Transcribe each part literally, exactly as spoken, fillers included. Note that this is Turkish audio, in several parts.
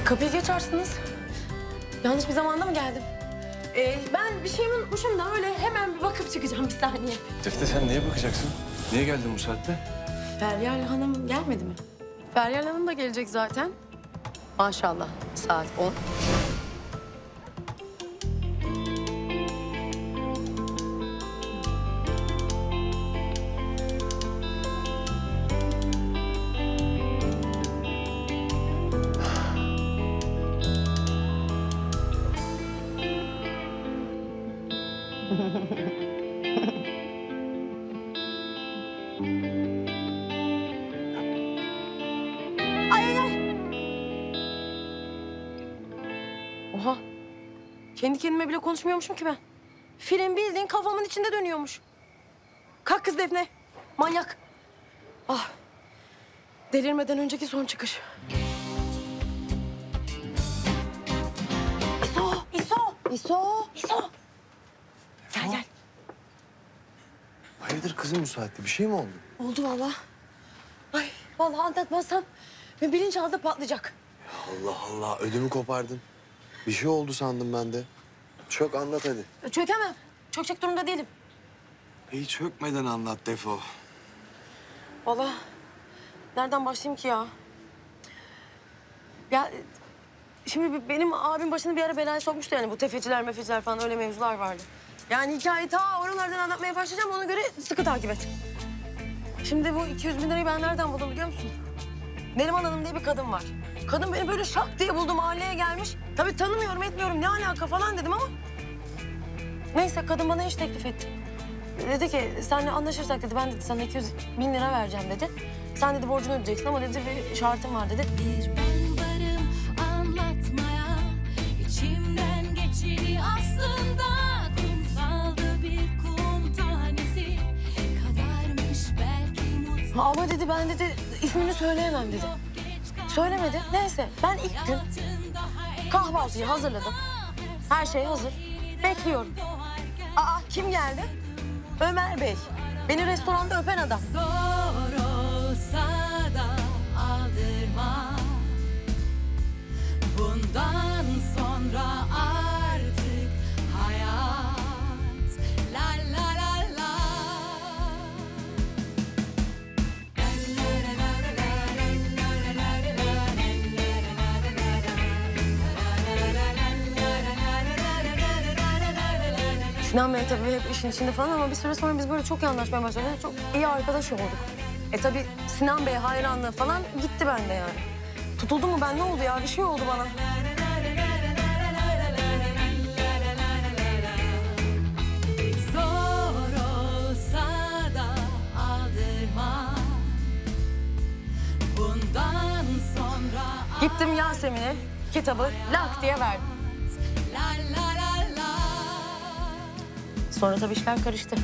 Kapıyı geç açtınız. Yanlış bir zamanda mı geldim? Ee, ben bir şeyimi unutmuşum da öyle hemen bir bakıp çıkacağım bir saniye. Defne sen neye bakacaksın? Niye geldin bu saatte? Feryal Hanım gelmedi mi? Feryal Hanım da gelecek zaten. Maşallah saat on. Ay ay ay. Oha. Kendi kendime bile konuşmuyormuşum ki ben. Film bildiğin kafamın içinde dönüyormuş. Kalk kız Defne. Manyak. Ah. Delirmeden önceki son çıkış. İso, İso, İso, İso. Gel gel. Hayırdır kızım bu saatte? Bir şey mi oldu? Oldu vallahi. Ay vallahi anlatmazsam ben bilinçaltı patlayacak. Allah Allah, ödümü kopardın. Bir şey oldu sandım ben de. Çök anlat hadi. Çökemem. Çökecek durumda değilim. İyi çökmeden anlat Defo. Vallahi nereden başlayayım ki ya? Ya şimdi benim abim başını bir ara belaya sokmuştu yani bu tefeciler mefeciler falan öyle mevzular vardı. Yani hikayeyi ta oralardan anlatmaya başlayacağım ona göre sıkı takip et. Şimdi bu iki yüz bin lirayı ben nereden buldum biliyor musun? Neriman Hanım diye bir kadın var. Kadın beni böyle şak diye buldu mahalleye gelmiş. Tabii tanımıyorum etmiyorum ne alaka falan dedim ama. Neyse kadın bana iş teklif etti. Dedi ki seninle anlaşırsak dedi ben dedi sana iki yüz bin lira vereceğim dedi. Sen dedi borcunu ödeyeceksin ama dedi bir şartım var dedi. Bir ben varım anlatmaya, içimden geçeni aslında kumsalda bir kum tanesi kadarmış belki mutlu. Ama dedi ben dedi ismini söyleyemem dedi. Söylemedi. Neyse ben ilk gün kahvaltıyı hazırladım. Her şey hazır. Bekliyorum. Aa kim geldi? Ömer Bey. Beni restoranda öpen adam. Zor olsa da aldırma. Bundan sonra artık hayat la la la la. Sinan Bey tabii hep işin içinde falan ama bir süre sonra biz böyle çok iyi anlaşmaya başladık. Çok iyi arkadaş olduk. E tabii Sinan Bey hayranlığı falan gitti bende yani. Tutuldu mu ben ne oldu ya? Bir şey oldu bana. Zor olsa da aldırma. Bundan sonra Gittim Yasemin'e kitabı lak diye verdim. la la la la. Sonra tabii işler karıştı.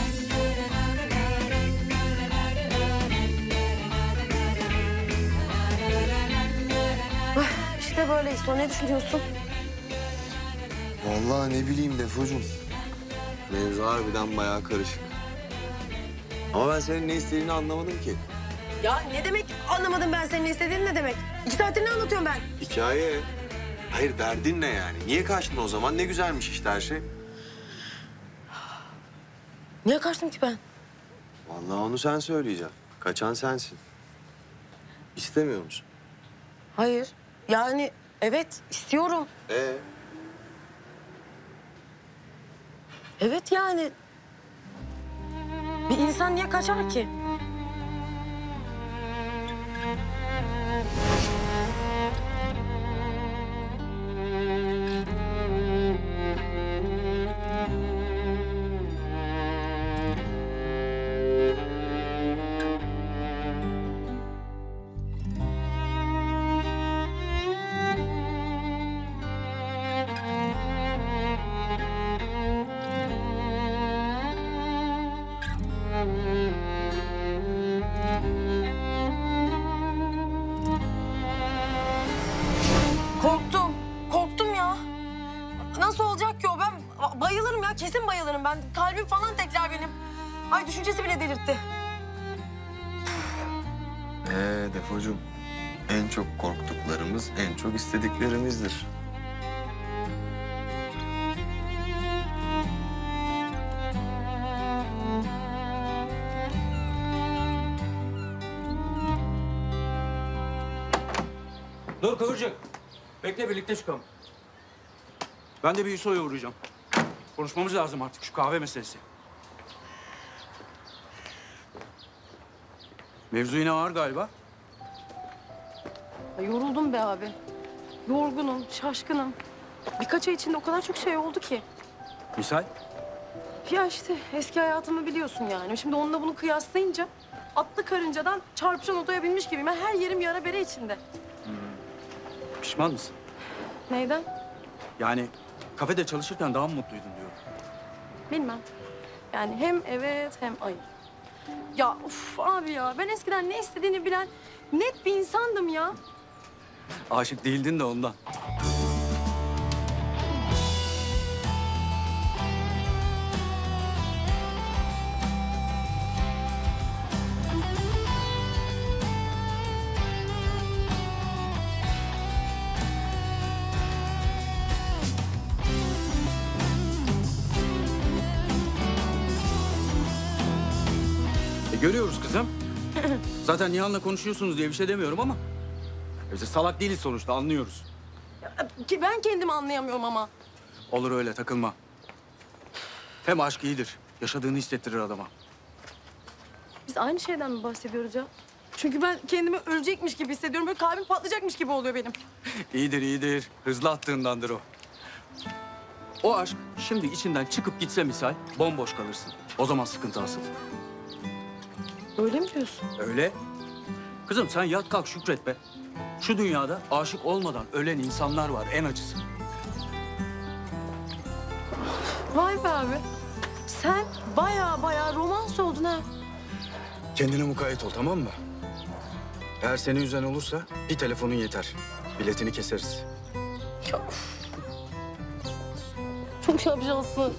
Ah, İşte böyleyiz. Sonra ne düşünüyorsun? Vallahi ne bileyim Defocuğum. Mevzu harbiden bayağı karışık. Ama ben senin ne istediğini anlamadım ki. Ya ne demek anlamadım ben senin ne istediğini ne demek? İki saattir ne anlatıyorum ben? Hikaye. Hayır derdin ne yani? Niye kaçtın o zaman? Ne güzelmiş işte her şey. Niye kaçtım ki ben? Vallahi onu sen söyleyeceksin. Kaçan sensin. İstemiyor musun? Hayır. Yani evet istiyorum. Ee? Evet yani. Bir insan niye kaçar ki? Korktum. Korktum ya. Nasıl olacak ki o? Ben bayılırım ya. Kesin bayılırım ben. Kalbim falan tekrar benim. Ay düşüncesi bile delirtti. Ee Defocuğum. en çok korktuklarımız, en çok istediklerimizdir. Dur Kıvırcık. Bekle birlikte çıkalım. Ben de bir Yusuf'a uğrayacağım. Konuşmamız lazım artık şu kahve meselesi. Mevzu yine var galiba. Ya yoruldum be abi. Yorgunum, şaşkınım. Birkaç ay içinde o kadar çok şey oldu ki. Misal? Ya işte eski hayatımı biliyorsun yani. Şimdi onunla bunu kıyaslayınca atlı karıncadan çarpışan odaya binmiş gibiyim. Ben her yerim yara bere içinde. Pişman mısın? Neyden? Yani kafede çalışırken daha mı mutluydun diyorum. Bilmem. Yani hem evet hem hayır. Ya uf abi ya ben eskiden ne istediğini bilen net bir insandım ya. Aşık değildin de ondan. E görüyoruz kızım. Zaten Nihan'la konuşuyorsunuz diye bir şey demiyorum ama... Biz de salak değiliz sonuçta, anlıyoruz. Ki ben kendimi anlayamıyorum ama. Olur öyle, takılma. Hem aşk iyidir. Yaşadığını hissettirir adama. Biz aynı şeyden mi bahsediyoruz ya? Çünkü ben kendimi ölecekmiş gibi hissediyorum. Böyle kalbim patlayacakmış gibi oluyor benim. İyidir, iyidir. Hızlı attığındandır o. O aşk şimdi içinden çıkıp gitse misal, bomboş kalırsın. O zaman sıkıntı asıl. Öyle mi diyorsun? Öyle. Kızım sen yat kalk şükret be. Şu dünyada aşık olmadan ölen insanlar var, en acısı. Vay be abi. Sen baya baya romans oldun ha. Kendine mukayyet ol, tamam mı? Eğer seni üzen olursa bir telefonun yeter. Biletini keseriz. Ya uf. Çok şapşalsın.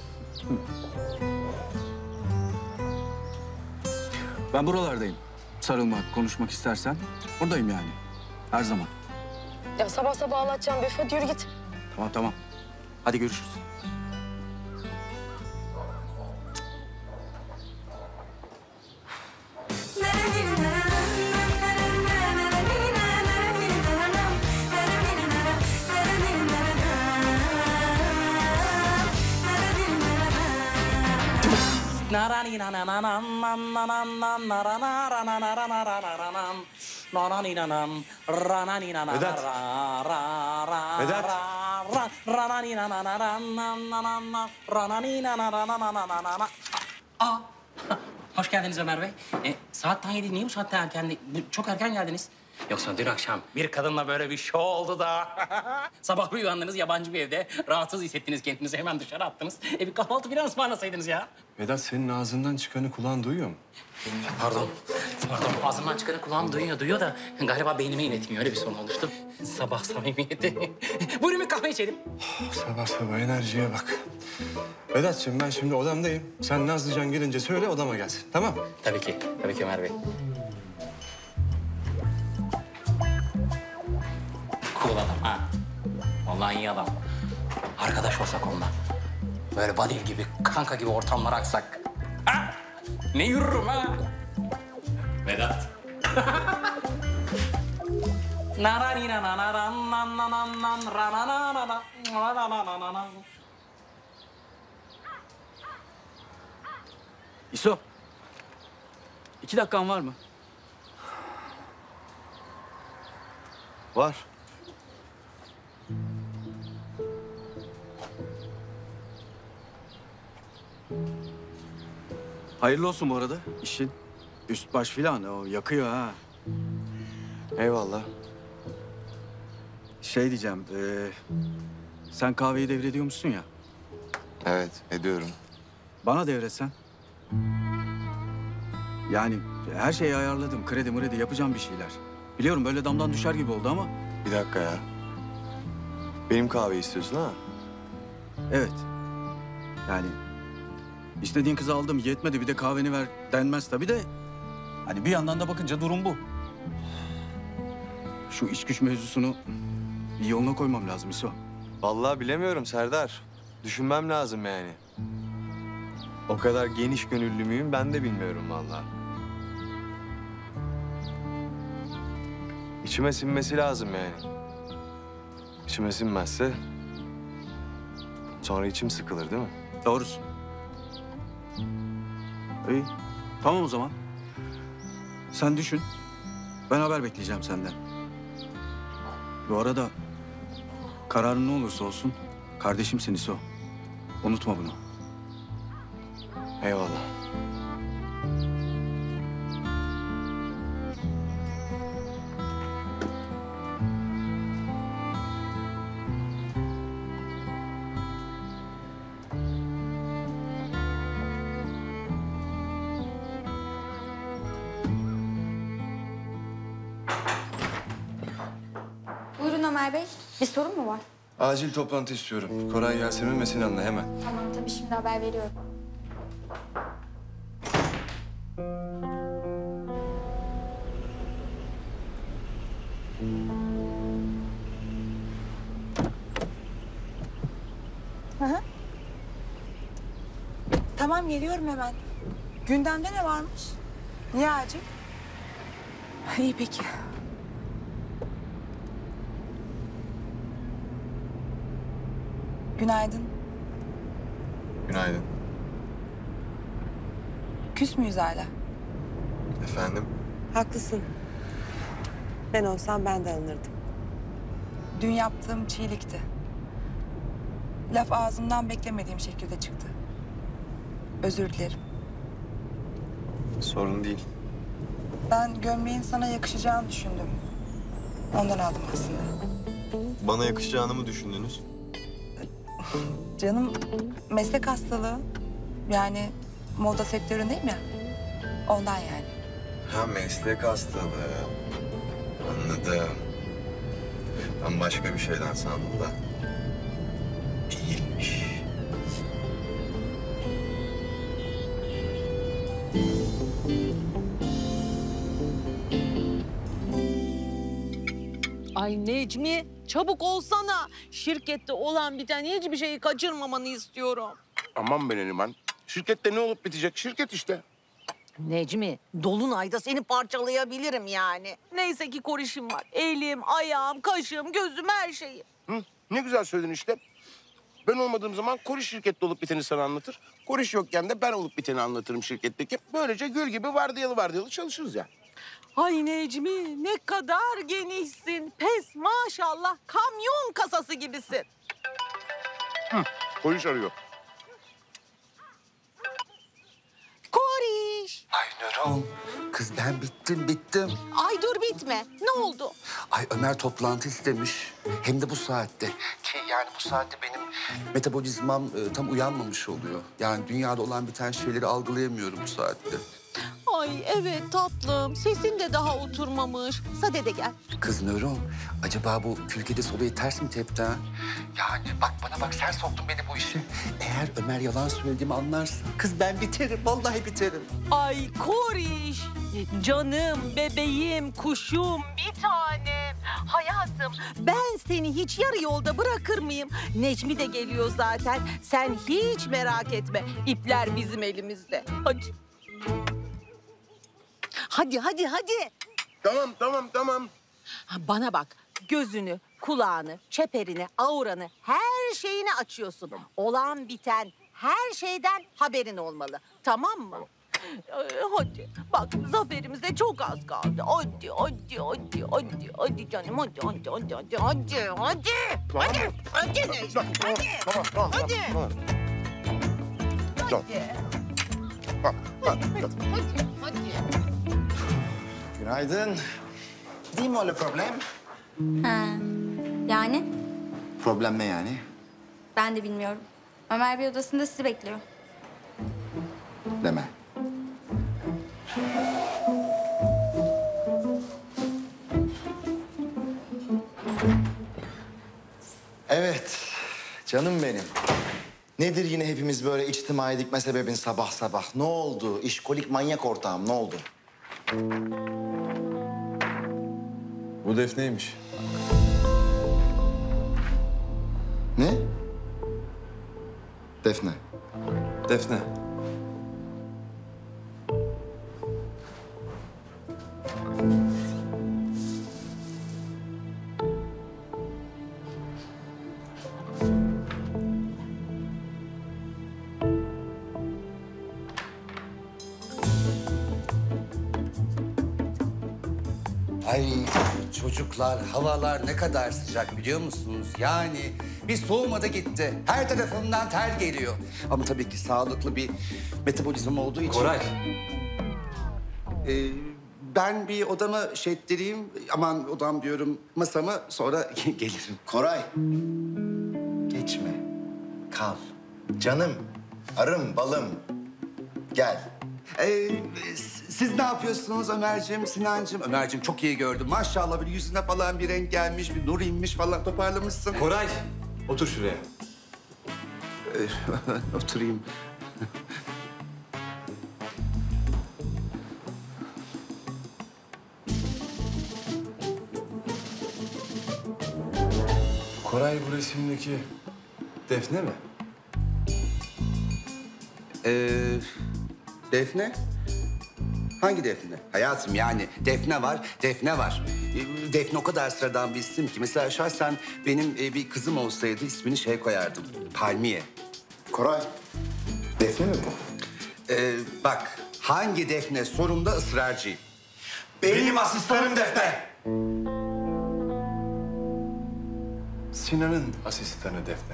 Ben buralardayım. Sarılmak, konuşmak istersen buradayım yani. Her zaman. Ya sabah sabah ağlatacağım be. Hadi yürü git. Tamam, tamam. Hadi görüşürüz. Vedat. Aa, hoş geldiniz Ömer Bey. E, saat tam yedi. Niye bu saatte erken? Bu- Çok erken geldiniz. Yoksa dün akşam bir kadınla böyle bir şov oldu da... Sabah bir uyandınız yabancı bir evde. Rahatsız hissettiniz kendinizi. Hemen dışarı attınız. E bir kahvaltı falan ısmarlasaydınız ya. Vedat senin ağzından çıkanı kulağın duyuyor mu? Pardon. Pardon. Ağzımdan çıkanı kulağım duyuyor, duyuyor da... galiba beynime inletmiyor. Öyle bir sorun oluştu. Sabah samimiyeti. Buyurun bir kahve içelim. Sabah sabah enerjiye bak. Vedat'cığım ben şimdi odamdayım. Sen Nazlıcan gelince söyle odama gelsin, tamam mı? Tabii ki. Tabii ki Ömer Bey. Cool adam ha. Vallahi iyi adam. Arkadaş olsak onunla. Böyle buddy gibi, kanka gibi ortamlara aksak. Ha? Ne yürürüm ha? Vedat. İso. İki dakikan var mı? Var. Hayırlı olsun bu arada işin. Üst baş filan o yakıyor ha. Eyvallah. Şey diyeceğim, e, sen kahveyi devrediyor musun ya? Evet, ediyorum. Bana devretsen. Yani her şeyi ayarladım, kredi mredi yapacağım bir şeyler. Biliyorum böyle damdan düşer gibi oldu ama Bir dakika ya. Benim kahve istiyorsun ha? evet. Yani istediğin kızı aldım yetmedi bir de kahveni ver denmez tabii de. Hani bir yandan da bakınca durum bu. Şu iş güç mevzusunu bir yoluna koymam lazım İso. Vallahi bilemiyorum Serdar. Düşünmem lazım yani. O kadar geniş gönüllü müyüm ben de bilmiyorum vallahi. İçime sinmesi lazım yani. İçime sinmezse sonra içim sıkılır değil mi? Doğrusun. İyi. Tamam o zaman. Sen düşün. Ben haber bekleyeceğim senden. Bu arada kararın ne olursa olsun kardeşimsin İso. Unutma bunu. Eyvallah. Buyurun Ömer Bey. Bir sorun mu var? Acil toplantı istiyorum. Koray, Yasemin ve Sinan'la hemen. Tamam tabii şimdi haber veriyorum. Tamam geliyorum hemen. Gündemde ne varmış? Niye acil? İyi peki. Günaydın. Günaydın. Küs müyüz hala? Efendim? Haklısın. Ben olsam ben de alınırdım. Dün yaptığım çiğlikti. Laf ağzımdan beklemediğim şekilde çıktı. Özür dilerim. Sorun değil. Ben gömleğin sana yakışacağını düşündüm. Ondan aldım aslında. Bana yakışacağını mı düşündünüz? Canım meslek hastalığı. Yani moda sektöründeyim ya. Ondan yani. Ha meslek hastalığı. Anladım. Ben başka bir şeyden sandım da. Değilmiş. Ay Necmi, çabuk olsana. Şirkette olan biten hiçbir şeyi kaçırmamanı istiyorum. Aman be Neriman. Şirkette ne olup bitecek? Şirket işte. Necmi, Dolunay'da seni parçalayabilirim yani. Neyse ki korişim var. Elim, ayağım, kaşım, gözüm, her şeyi. Hı, ne güzel söyledin işte. Ben olmadığım zaman Koriş şirkette olup biteni sana anlatır. Koriş yokken de ben olup biteni anlatırım şirketteki. Böylece gül gibi vardiyalı vardiyalı çalışırız ya. Ay Necmi, ne kadar genişsin. Pes maşallah, kamyon kasası gibisin. Hı, Koriş arıyor. Koriş. Ay Nurhan, kız ben bittim bittim. Ay dur bitme. Ne oldu? Ay Ömer toplantı istemiş. Hem de bu saatte. Ki yani bu saatte benim metabolizmam e, tam uyanmamış oluyor. Yani dünyada olan biten şeyleri algılayamıyorum bu saatte. Ay evet tatlım. Sesin de daha oturmamış. Sade de gel. Kız Nurhan, acaba bu külkede sobayı ters mi tepti ha? Yani bak bana bak sen soktun beni bu işe. Eğer Ömer yalan söylediğimi anlarsa kız ben biterim, vallahi biterim. Ay Koriş. Canım, bebeğim, kuşum, bir tanem. Hayatım, ben seni hiç yarı yolda bırakır mıyım? Necmi de geliyor zaten. Sen hiç merak etme. İpler bizim elimizde. Hadi. Hadi, hadi, hadi. Tamam, tamam, tamam. Ha, bana bak, gözünü, kulağını, çeperini, auranı, her şeyini açıyorsun. Olan biten her şeyden haberin olmalı. Tamam mı? Ee, hadi. Bak zaferimize çok az kaldı. Hadi, hadi, hadi, hadi, hadi canım. Hadi, hadi, hadi, hadi, hadi, hadi. Hadi, hadi Necmi, hadi. Tamam, tamam, Hadi. tamam. Tamam. Bak, bak, bak. Hadi, hadi. Günaydın. Değil mi öyle problem? Ha. Yani? Problem ne yani? Ben de bilmiyorum. Ömer Bey odasında sizi bekliyor. Deme. Evet, canım benim. Nedir yine hepimiz böyle içtimai dikme sebebin sabah sabah? Ne oldu? İşkolik manyak ortağım ne oldu? Bu Defne'ymiş. Ne? Defne. Defne. Ay çocuklar, havalar ne kadar sıcak biliyor musunuz? Yani bir soğumadı gitti. Her tarafımdan ter geliyor. Ama tabii ki sağlıklı bir metabolizm olduğu için... Koray. Ee, ben bir odama şey ettireyim. Aman odam diyorum, masamı sonra gelirim. Koray. Geçme. Kal. Canım, arım, balım. Gel. Ee, siz ne yapıyorsunuz Ömerciğim, Sinancığım? Ömerciğim çok iyi gördüm. Maşallah bir yüzüne falan bir renk gelmiş, bir nur inmiş falan toparlamışsın. Koray, otur şuraya. Ee, oturayım. Koray bu resimdeki Defne mi? Ee, Defne? Hangi Defne? Hayatım yani Defne var, Defne var. Ee, Defne o kadar sıradan bir isim ki. Mesela şahsen benim e, bir kızım olsaydı ismini şey koyardım. Palmiye. Koray. Defne mi bu? Ee, bak hangi Defne sorumda ısrarcıyım. Benim asistanım Defne. Sinan'ın asistanı Defne.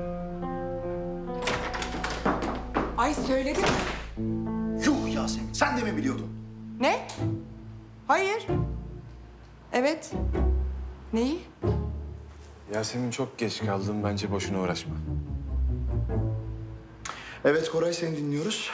Ay söyledim. Yuh Yasemin, sen de mi biliyordun? Ne? Hayır. Evet. Neyi? Yasemin çok geç kaldın. Bence boşuna uğraşma. Evet Koray, seni dinliyoruz.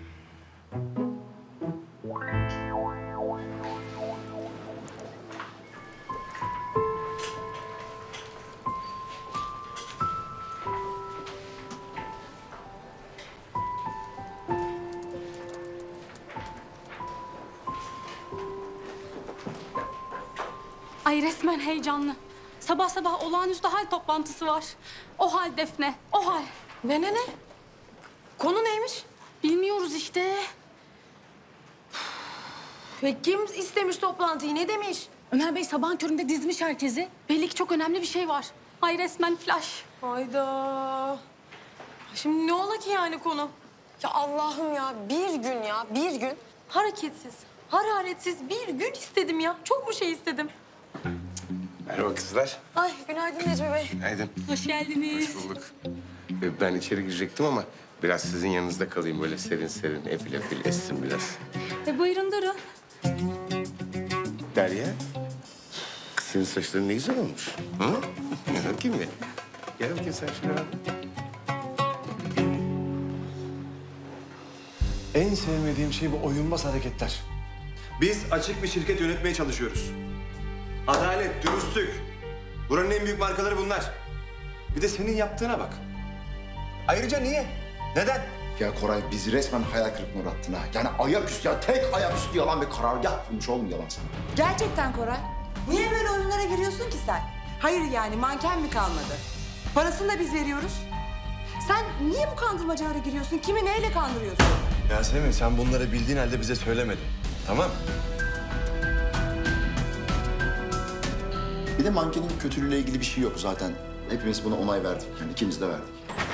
Ay resmen heyecanlı. Sabah sabah olağanüstü hal toplantısı var. O hal Defne, o hal. Ne ne ne? Konu neymiş? Bilmiyoruz işte. Ve kim istemiş toplantıyı, ne demiş? Ömer Bey sabahın köründe dizmiş herkesi. Belli ki çok önemli bir şey var. Ay resmen flash. Hayda. Şimdi ne ola ki yani konu? Ya Allah'ım ya, bir gün ya, bir gün hareketsiz, hararetsiz bir gün istedim ya. Çok mu şey istedim? Merhaba kızlar. Ay günaydın Necmi Bey. Günaydın. Hoş geldiniz. Hoş bulduk. Ee, Ben içeri girecektim ama biraz sizin yanınızda kalayım. Böyle serin serin, efil efil essin biraz. E buyurun durun. Derya, kız senin saçların ne güzel olmuş. Hı? Bakayım bir. Gel bakayım sen şuraya. En sevmediğim şey bu oyunbaz hareketler. Biz açık bir şirket yönetmeye çalışıyoruz. Adalet, dürüstlük. Buranın en büyük markaları bunlar. Bir de senin yaptığına bak. Ayrıca niye? Neden? Ya Koray, bizi resmen hayal kırıklığına uğrattın ha. Yani ayaküstü ya, tek ayaküstü yalan ve karargah kurmuş oğlum yalan sana. Gerçekten Koray. Niye böyle oyunlara giriyorsun ki sen? Hayır yani manken mi kalmadı? Parasını da biz veriyoruz. Sen niye bu kandırmacalara giriyorsun? Kimi neyle kandırıyorsun? Yasemin, sen bunları bildiğin halde bize söylemedin. Tamam? Bir de mankenin kötülüğüyle ilgili bir şey yok zaten. Hepimiz buna onay verdik. Yani ikimiz de verdik.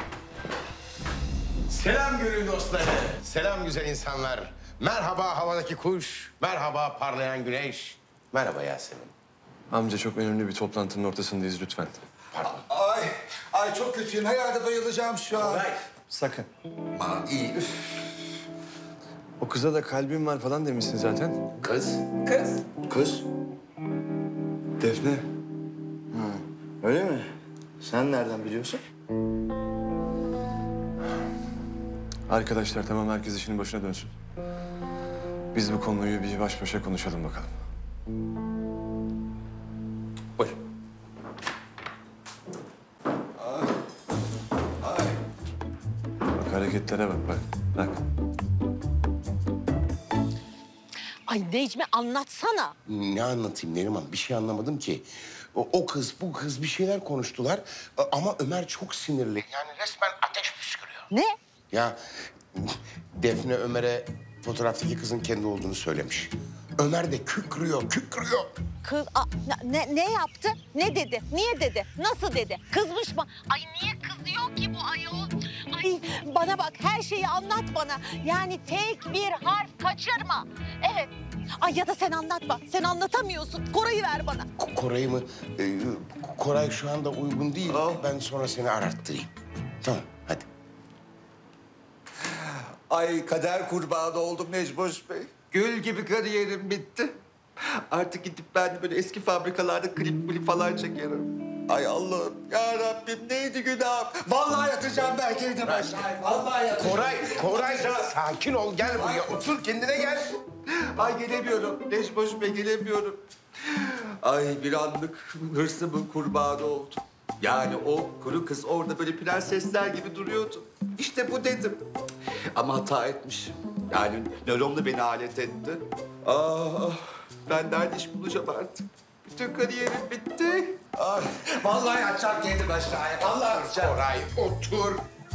Selam gönül dostları. Selam güzel insanlar. Merhaba havadaki kuş. Merhaba parlayan güneş. Merhaba Yasemin. Amca, çok önemli bir toplantının ortasındayız lütfen. Pardon. Ay, ay çok kötüyüm. Herhalde bayılacağım şu an. Sakın. Aman iyi. Üf. O kıza da kalbim var falan demişsin zaten. Kız. Kız. Kız? Defne. Ha, öyle mi? Sen nereden biliyorsun? Arkadaşlar tamam, herkes işinin başına dönsün. Biz bu konuyu bir baş başa konuşalım bakalım. Buyur. Bak hareketlere bak bak. Bak. Ay Ay Necmi anlatsana. Ne anlatayım Neriman? Bir şey anlamadım ki. O, o kız, bu kız bir şeyler konuştular. A- Ama Ömer çok sinirli. Yani resmen ateş püskürüyor. Ne? Ya Defne Ömer'e fotoğraftaki kızın kendi olduğunu söylemiş. Ömer de kükrüyor, kükrüyor. Kız a, ne, ne yaptı? Ne dedi? Niye dedi? Nasıl dedi? Kızmış mı? Ay niye kızıyor ki bu ayol? Ay bana bak her şeyi anlat bana. Yani tek bir harf kaçırma. Evet. Ay ya da sen anlatma. Sen anlatamıyorsun. Koray'ı ver bana. Ko- Koray'ı mı? Ee, Koray şu anda uygun değil. Ben sonra seni ararttırayım. Tamam, hadi. Ay kader kurbanı oldum Necboş Bey. Gül gibi kariyerim bitti. Artık gidip ben de böyle eski fabrikalarda klip klip falan çekerim. Ay Allah'ım ya Rabbim neydi günahım? Vallahi yatacağım ben kendim aşağı. Vallahi yatacağım. Koray, Koray sakin ol. Gel buraya. Otur kendine gel. Ay gelemiyorum. Necboş Bey gelemiyorum. Ay bir anlık hırsımın kurbanı oldum. Yani o kuru kız orada böyle prensesler gibi duruyordu. İşte bu dedim. Ama hata etmişim. Yani nöron da beni alet etti. Ah, ben nerede iş bulacağım artık? Bütün kariyerim bitti. Ah, vallahi yatacağım kendim aşağıya. Vallahi yatacağım. Koray otur.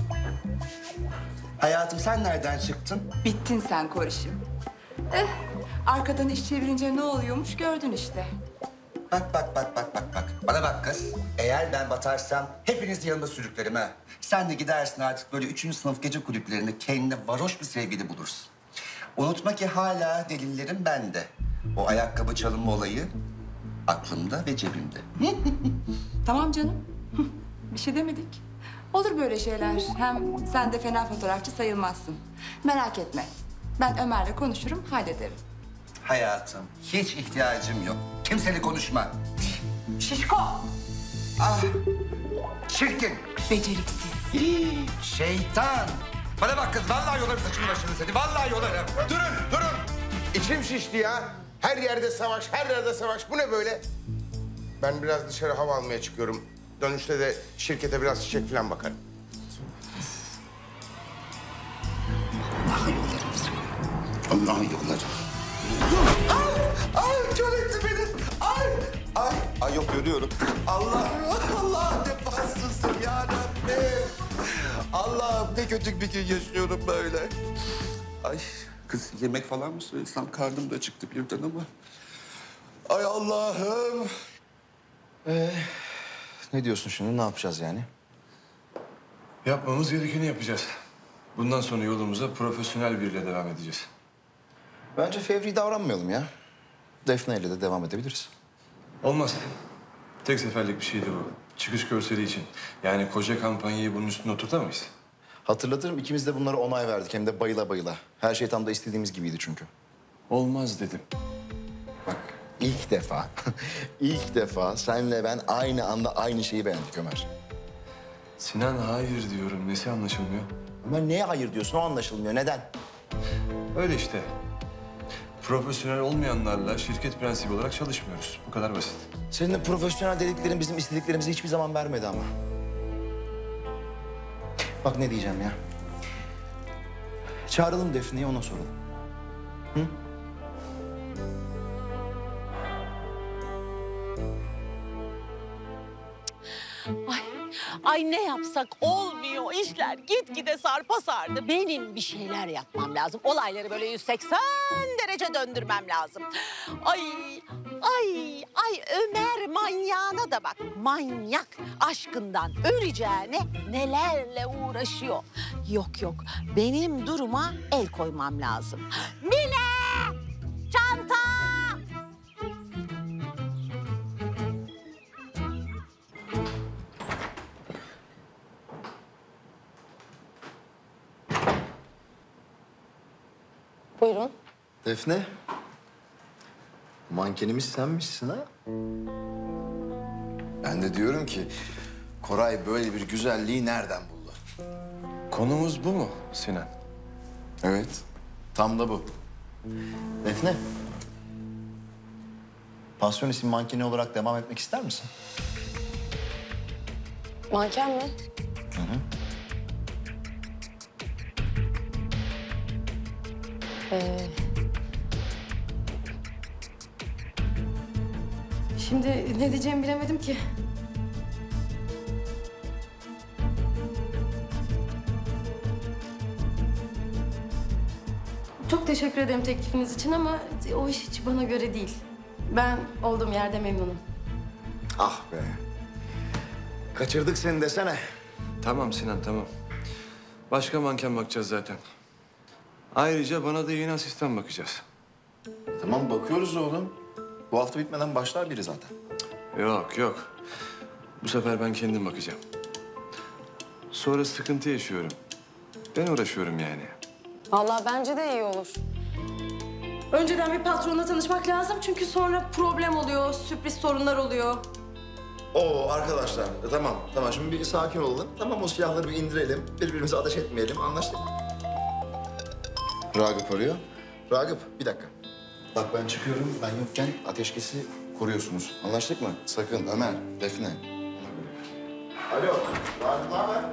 Hayatım sen nereden çıktın? Bittin sen Koriş'im. Eh, arkadan iş çevirince ne oluyormuş gördün işte. Bak bak bak bak bak bak. Bana bak kız. Eğer ben batarsam hepiniz yanımda sürüklerim ha. Sen de gidersin artık böyle üçüncü sınıf gece kulüplerinde kendine varoş bir sevgili bulursun. Unutma ki hala delillerim bende. O ayakkabı çalınma olayı aklımda ve cebimde. Tamam canım. Bir şey demedik. Olur böyle şeyler. Hem sen de fena fotoğrafçı sayılmazsın. Merak etme. Ben Ömer'le konuşurum, hallederim. Hayatım hiç ihtiyacım yok. Kimseyle konuşma. Şişko! Ah, çirkin. Beceriksiz. Hii, şeytan. Bana bak kız, vallahi yolarım saçını başını seni. Vallahi yolarım. Durun, durun. İçim şişti ya. Her yerde savaş, her yerde savaş. Bu ne böyle? Ben biraz dışarı hava almaya çıkıyorum. Dönüşte de şirkete biraz çiçek falan bakarım. Allah'ı yolarım seni. Allah'ı yolarım. Ay, ay kör etti beni. Ay, ay, ay yok görüyorum. Allah, Allah ne bahtsızsın ya Rabbim. Allah'ım ne kötü bir gün yaşıyorum böyle. Ay kız yemek falan mı söylesem karnım da çıktı birden ama. Ay Allah'ım. Ee, ne diyorsun şimdi? Ne yapacağız yani? Yapmamız gerekeni yapacağız. Bundan sonra yolumuza profesyonel biriyle devam edeceğiz. Bence fevri davranmayalım ya. Defne ile de devam edebiliriz. Olmaz. Tek seferlik bir şeydi bu. Çıkış görseli için. Yani koca kampanyayı bunun üstüne oturtamayız. Hatırlatırım ikimiz de bunlara onay verdik hem de bayıla bayıla. Her şey tam da istediğimiz gibiydi çünkü. Olmaz dedim. Bak ilk defa, ilk defa senle ben aynı anda aynı şeyi beğendik Ömer. Sinan hayır diyorum. Nesi anlaşılmıyor? Ömer neye hayır diyorsun o anlaşılmıyor. Neden? Öyle işte. Profesyonel olmayanlarla şirket prensibi olarak çalışmıyoruz. Bu kadar basit. Senin de profesyonel dediklerin bizim istediklerimizi hiçbir zaman vermedi ama. Bak ne diyeceğim ya. Çağıralım Defne'yi ona soralım. Hı? Ay, ay ne yapsak olmuyor. İşler gitgide sarpa sardı. Benim bir şeyler yapmam lazım. Olayları böyle yüz seksen derece döndürmem lazım. Ay, ay, ay Ömer manyağına da bak. Manyak aşkından öleceğine nelerle uğraşıyor. Yok yok, benim duruma el koymam lazım. Mine! Çanta! Buyurun. Defne. Mankenimiz senmişsin ha? Ben de diyorum ki Koray böyle bir güzelliği nereden buldu? Konumuz bu mu Sinan? Evet. Tam da bu. Defne. Pasyon isim mankeni olarak devam etmek ister misin? Manken mi? Hı hı. Ee, şimdi ne diyeceğimi bilemedim ki. Çok teşekkür ederim teklifiniz için ama o iş hiç bana göre değil. Ben olduğum yerde memnunum. Ah be. Kaçırdık seni desene. Tamam Sinan, tamam. Başka manken bakacağız zaten. Ayrıca bana da yeni asistan bakacağız. Tamam bakıyoruz oğlum. Bu hafta bitmeden başlar biri zaten. Yok, yok. Bu sefer ben kendim bakacağım. Sonra sıkıntı yaşıyorum. Ben uğraşıyorum yani. Vallahi bence de iyi olur. Önceden bir patronla tanışmak lazım çünkü sonra problem oluyor, sürpriz sorunlar oluyor. Oo arkadaşlar e, tamam tamam şimdi bir sakin olalım. Tamam o silahları bir indirelim. Birbirimize ateş etmeyelim. Anlaştık mı? Ragıp arıyor. Ragıp bir dakika. Bak ben çıkıyorum. Ben yokken ateşkesi koruyorsunuz. Anlaştık mı? Sakın Ömer, Defne. Alo. Ragıp ne haber?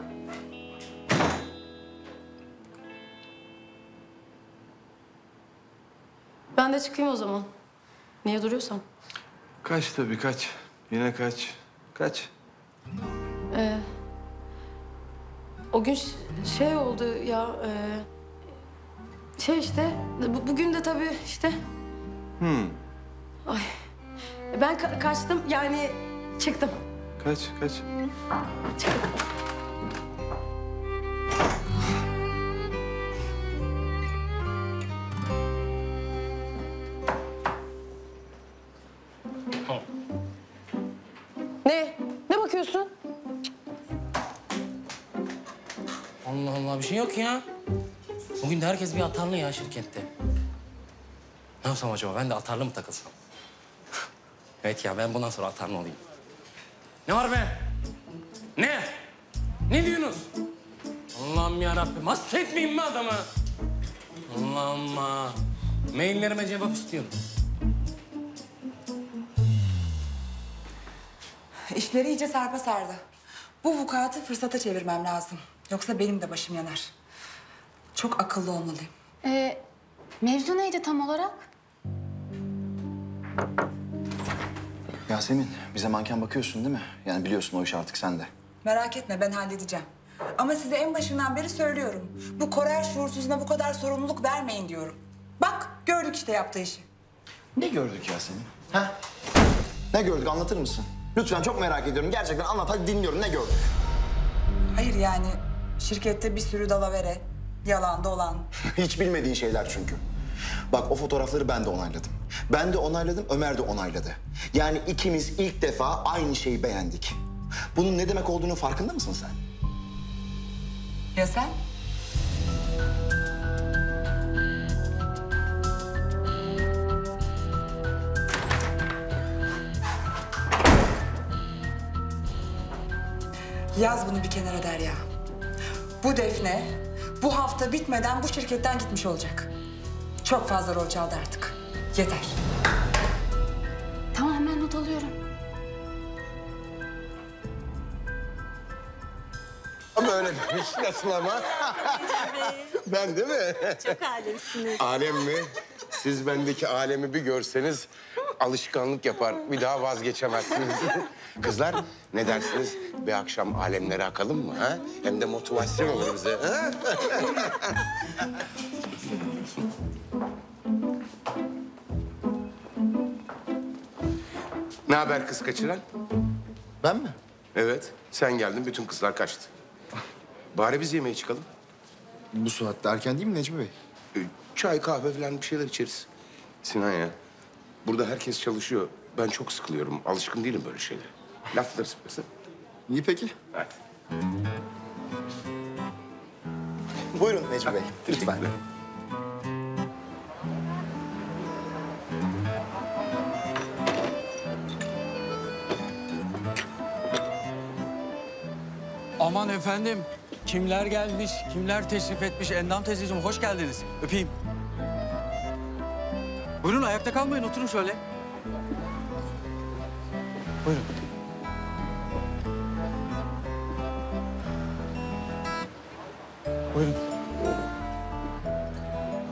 Ben de çıkayım o zaman. Niye duruyorsam? Kaç tabii, kaç. Yine kaç. Kaç. Ee, o gün ş- şey oldu ya... E, şey işte, bu- bugün de tabii işte... Hmm. Ay, ben ka- kaçtım yani çıktım. Kaç, kaç. Çıktım. Ne? Ne bakıyorsun? Allah Allah bir şey yok ya. Bugün de herkes bir atarlı ya şirkette. Ne yapsam acaba? Ben de atarlı mı takılsam? Evet ya ben bundan sonra atarlı olayım. Ne var be? Ne? Ne diyorsunuz? Allah'ım yarabbim hasretmeyeyim mi adamı? Allah'ım. Maillerime cevap istiyorum. İşleri iyice sarpa sardı. Bu vukuatı fırsata çevirmem lazım. Yoksa benim de başım yanar. Çok akıllı olmalıyım. Ee, mevzu neydi tam olarak? Yasemin bize manken bakıyorsun değil mi? Yani biliyorsun o iş artık sende. Merak etme ben halledeceğim. Ama size en başından beri söylüyorum. Bu Korel şuursuzuna bu kadar sorumluluk vermeyin diyorum. Bak gördük işte yaptığı işi. Ne gördük Yasemin? Ha? Ne gördük anlatır mısın? Lütfen çok merak ediyorum. Gerçekten anlat hadi dinliyorum. Ne gördük? Hayır yani şirkette bir sürü dalavere, yalan dolan. Hiç bilmediğin şeyler çünkü. Bak o fotoğrafları ben de onayladım. Ben de onayladım, Ömer de onayladı. Yani ikimiz ilk defa aynı şeyi beğendik. Bunun ne demek olduğunu farkında mısın sen? Ya sen? Yaz bunu bir kenara Derya. Bu Defne bu hafta bitmeden bu şirketten gitmiş olacak. Çok fazla rol çaldı artık. Yeter. Tamam hemen not alıyorum. Böyle bir nasıl ama? Ben değil mi? Çok alemsiniz. Alem mi? Siz bendeki alemi bir görseniz alışkanlık yapar. Bir daha vazgeçemezsiniz. Kızlar ne dersiniz? Bir akşam alemlere akalım mı? Ha? Hem de motivasyon olur bize. Ha? Ne haber kız kaçıran? Ben mi? Evet. Sen geldin, bütün kızlar kaçtı. Bari biz yemeğe çıkalım. Bu saatte erken değil mi Necmi Bey? Ee, Çay, kahve falan bir şeyler içeriz. Sinan ya, burada herkes çalışıyor. Ben çok sıkılıyorum. Alışkın değilim böyle şeylere. Lafları sıkmasın. İyi peki. Hadi. Buyurun Necmi Bey, lütfen. Aman efendim, kimler gelmiş, kimler teşrif etmiş. Endam teyzeciğim, hoş geldiniz. Öpeyim. Buyurun, ayakta kalmayın, oturun şöyle. Buyurun. Buyurun.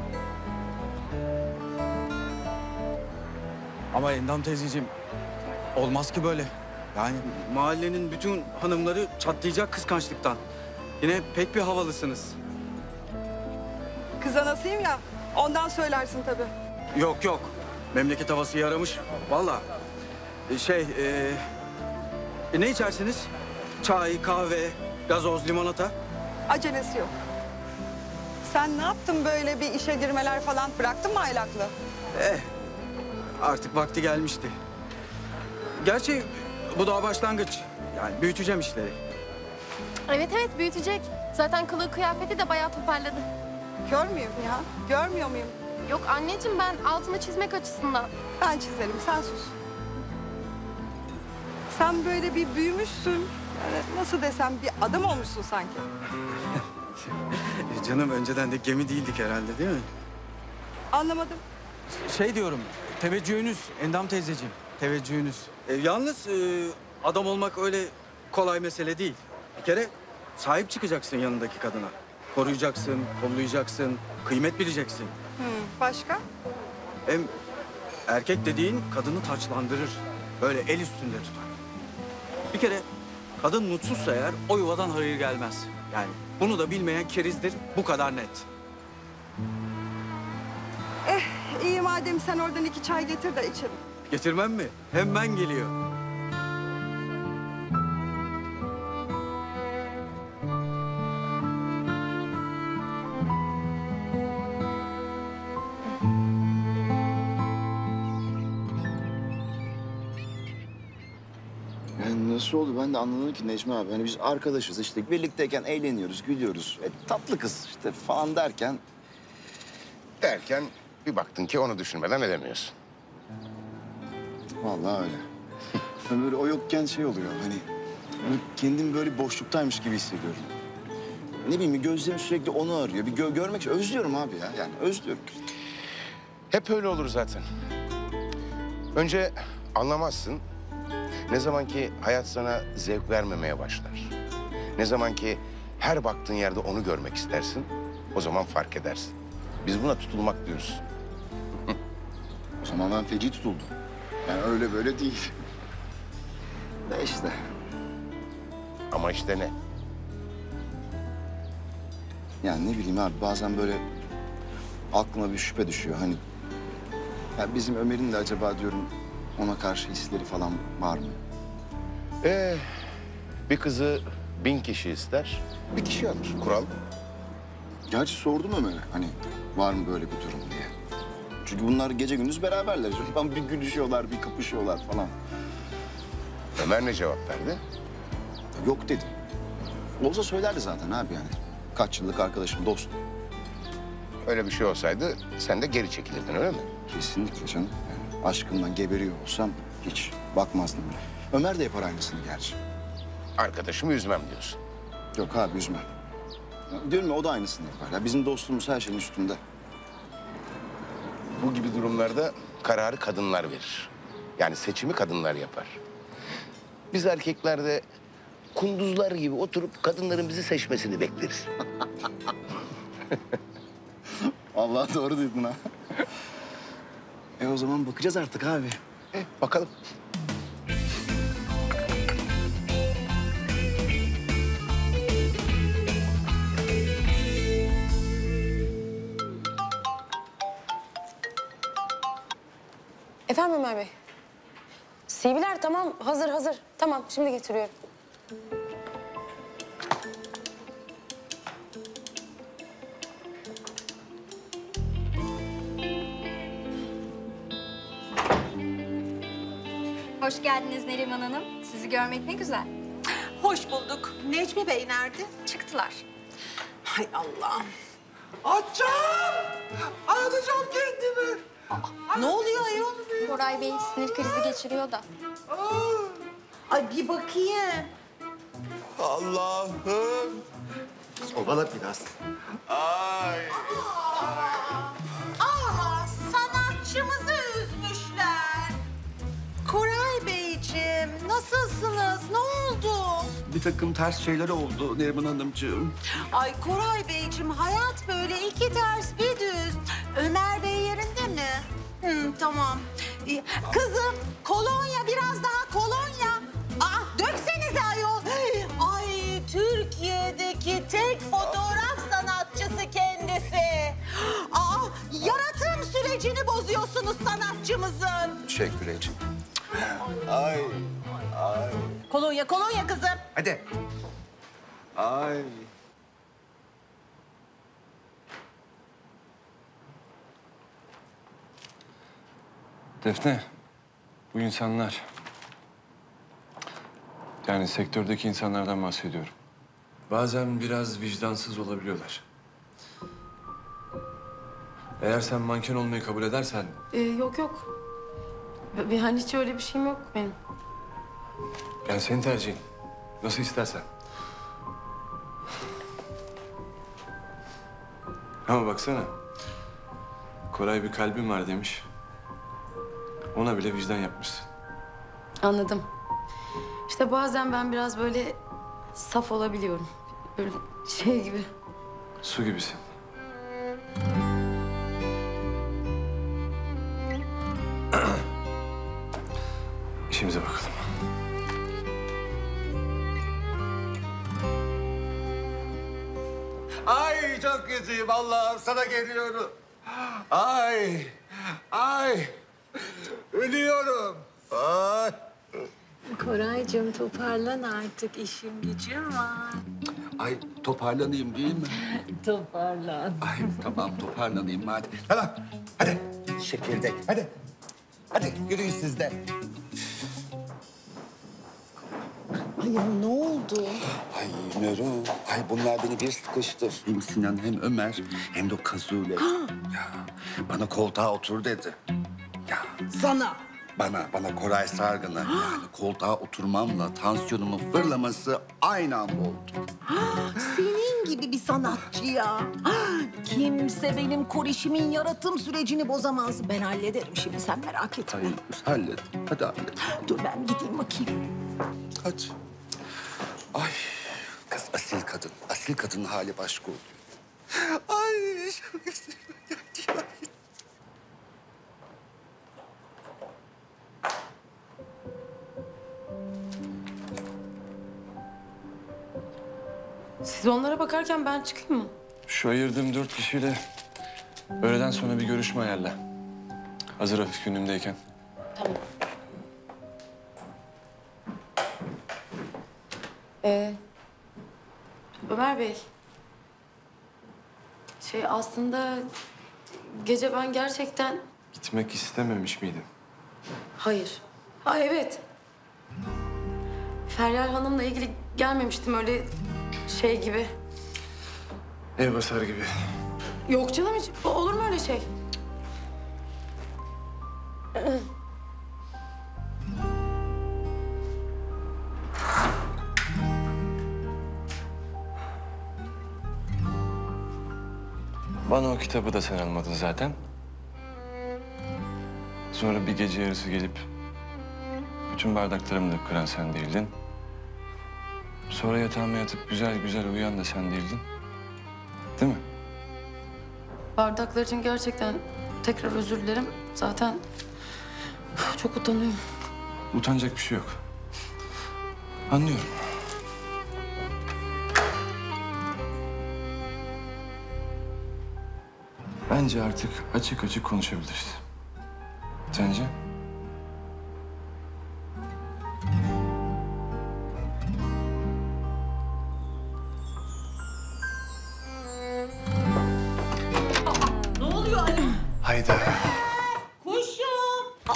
Ama Endam teyzeciğim, Olmaz ki böyle. Yani mahallenin bütün hanımları çatlayacak kıskançlıktan. Yine pek bir havalısınız. Kız anasıyım ya, ondan söylersin tabii. Yok yok. Memleket havası yaramış. Vallahi. E, Şey, e, e, ne içersiniz? Çay, kahve, gazoz, limonata. Acelesi yok. Sen ne yaptın böyle bir işe girmeler falan? Bıraktın mı aylaklığı? Eh, artık vakti gelmişti. Gerçi bu daha başlangıç. Yani büyüteceğim işleri. Evet evet büyütecek. Zaten kılığı kıyafeti de bayağı toparladı. Kör müyüm ya? Görmüyor muyum? Yok anneciğim ben altını çizmek açısından. Ben çizerim, sen sus. Sen böyle bir büyümüşsün. Yani nasıl desem bir adam olmuşsun sanki. E, Canım önceden de gemi değildik herhalde değil mi? Anlamadım. Şey diyorum, teveccühünüz Endam teyzeciğim, teveccühünüz. E, yalnız e, adam olmak öyle kolay mesele değil. Bir kere sahip çıkacaksın yanındaki kadına. Koruyacaksın, kollayacaksın, kıymet bileceksin. Hı, başka? Hem erkek dediğin kadını taçlandırır. Böyle el üstünde tutar. Bir kere kadın mutsuzsa eğer o yuvadan hayır gelmez. Yani bunu da bilmeyen kerizdir, bu kadar net. Eh, iyi madem sen oradan iki çay getir de içelim. Getirmem mi? Hemen geliyor. Yani nasıl oldu ben de anlamadım ki Necmi abi. Hani biz arkadaşız işte birlikteyken eğleniyoruz, gülüyoruz. E, tatlı kız işte falan derken... Derken bir baktın ki onu düşünmeden edemiyorsun. Vallahi öyle. Ben böyle o yokken şey oluyor hani... böyle kendim böyle boşluktaymış gibi hissediyorum. Ne bileyim gözlerim sürekli onu arıyor. Bir gö görmek için özlüyorum abi ya. Yani özlüyorum. Hep öyle olur zaten. Önce anlamazsın. Ne zaman ki hayat sana zevk vermemeye başlar. Ne zaman ki her baktığın yerde onu görmek istersin, o zaman fark edersin. Biz buna tutulmak diyoruz. O zaman ben feci tutuldum. Yani öyle böyle değil. De işte. Ama işte ne? Yani ne bileyim abi bazen böyle aklıma bir şüphe düşüyor. Hani ya bizim Ömer'in de acaba diyorum ona karşı hisleri falan var mı? Ee, bir kızı bin kişi ister, bir kişi alır. Kural bu. Gerçi sordum Ömer'e hani var mı böyle bir durum diye. Çünkü bunlar gece gündüz beraberler. Şuradan bir gülüşüyorlar, bir kapışıyorlar falan. Ömer ne cevap verdi? Yok dedi. Olsa söylerdi zaten abi yani. Kaç yıllık arkadaşım, dostum. Öyle bir şey olsaydı sen de geri çekilirdin öyle mi? Kesinlikle canım. Yani aşkımdan geberiyor olsam hiç bakmazdım bile. Ömer de yapar aynısını gerçi. Arkadaşımı üzmem diyorsun. Yok abi üzmem. Ya diyorum ya o da aynısını yapar. Ya bizim dostluğumuz her şeyin üstünde. Bu gibi durumlarda kararı kadınlar verir. Yani seçimi kadınlar yapar. Biz erkekler de kunduzlar gibi oturup kadınların bizi seçmesini bekleriz. Vallahi doğru duydun ha. E o zaman bakacağız artık abi. E, bakalım. Efendim Ömer Bey? C V'ler tamam, hazır hazır. Tamam, şimdi getiriyorum. Hoş geldiniz Neriman Hanım. Sizi görmek ne güzel. Hoş bulduk. Necmi Bey nerede? Çıktılar. Hay Allah'ım. Açacağım. Atacağım kendimi. Ne oluyor ayol? Koray Bey sinir krizi geçiriyor da. Ay bir bakayım. Allah'ım. O bana biraz. Ay. Aa, sanatçımızı üzmüşler. Koray Beyciğim, nasılsınız? Ne oldu? Bir takım ters şeyler oldu Neriman Hanımcığım. Ay Koray Beyciğim, hayat böyle iki ters bir düz. Ömer Bey yerinde mi? Hı, tamam. Ee, Kızım kolonya, biraz daha kolonya. Aa, döksenize ayol. Ay, Türkiye'deki tek fotoğraf sanatçısı kendisi. Aa, yaratım sürecini bozuyorsunuz sanatçımızın. Teşekkür ederim. Ay, ay. Kolonya, kolonya kızım. Hadi. Ay. Defne, bu insanlar... Yani sektördeki insanlardan bahsediyorum. Bazen biraz vicdansız olabiliyorlar. Eğer sen manken olmayı kabul edersen... Ee, yok yok. Yani hiç öyle bir şeyim yok benim. Yani senin tercihin. Nasıl istersen. Ama baksana. Koray bir kalbim var demiş. Ona bile vicdan yapmışsın. Anladım. İşte bazen ben biraz böyle saf olabiliyorum. Böyle şey gibi. Su gibisin. İşimize bakalım. Ay çok kötüyüm Allah'ım, sana geliyorum. Ay, ay. Ölüyorum. Ay. Koraycığım toparlan artık, işim gücüm var. Ay toparlanayım değil mi? Toparlan. Ay tamam toparlanayım hadi. Tamam hadi çekirdek hadi. Hadi yürüyün siz de. Ay ya ne oldu? Ay Nero, ay bunlar beni bir sıkıştır. Hem Sinan hem Ömer hem de o Kazule. Ya bana koltuğa otur dedi. Ya Sana. bana, bana Koray Sargın'a yani koltuğa oturmamla tansiyonumun fırlaması aynı anda oldu. Senin gibi bir sanatçı ya. Kimse benim korişimin yaratım sürecini bozamaz. Ben hallederim şimdi, sen merak etme. Hayır, hallet. Hadi hallet. Dur ben gideyim bakayım. Hadi. Ay kız asil kadın. Asil kadının hali başka oluyor. Ay çok güzel. Siz onlara bakarken ben çıkayım mı? Şu ayırdığım dört kişiyle öğleden sonra bir görüşme ayarla. Hazır hafif günümdeyken. Tamam. Ee, Ömer Bey. Şey aslında gece ben gerçekten... Gitmek istememiş miydin? Hayır. Ha evet. Feryal Hanım'la ilgili gelmemiştim öyle şey gibi. Ev basar gibi. Yok canım hiç. Olur mu öyle şey? Bana o kitabı da sen almadın zaten. Sonra bir gece yarısı gelip bütün bardaklarımı da kıran sen değildin. Sonra yatağıma yatıp güzel güzel uyuyan da sen değildin. Değil mi? Bardaklar için gerçekten tekrar özür dilerim. Zaten çok utanıyorum. Utanacak bir şey yok. Anlıyorum. Bence artık açık açık konuşabiliriz. Sence? Ne oluyor Ali? Hayda. Kuşum. Aa.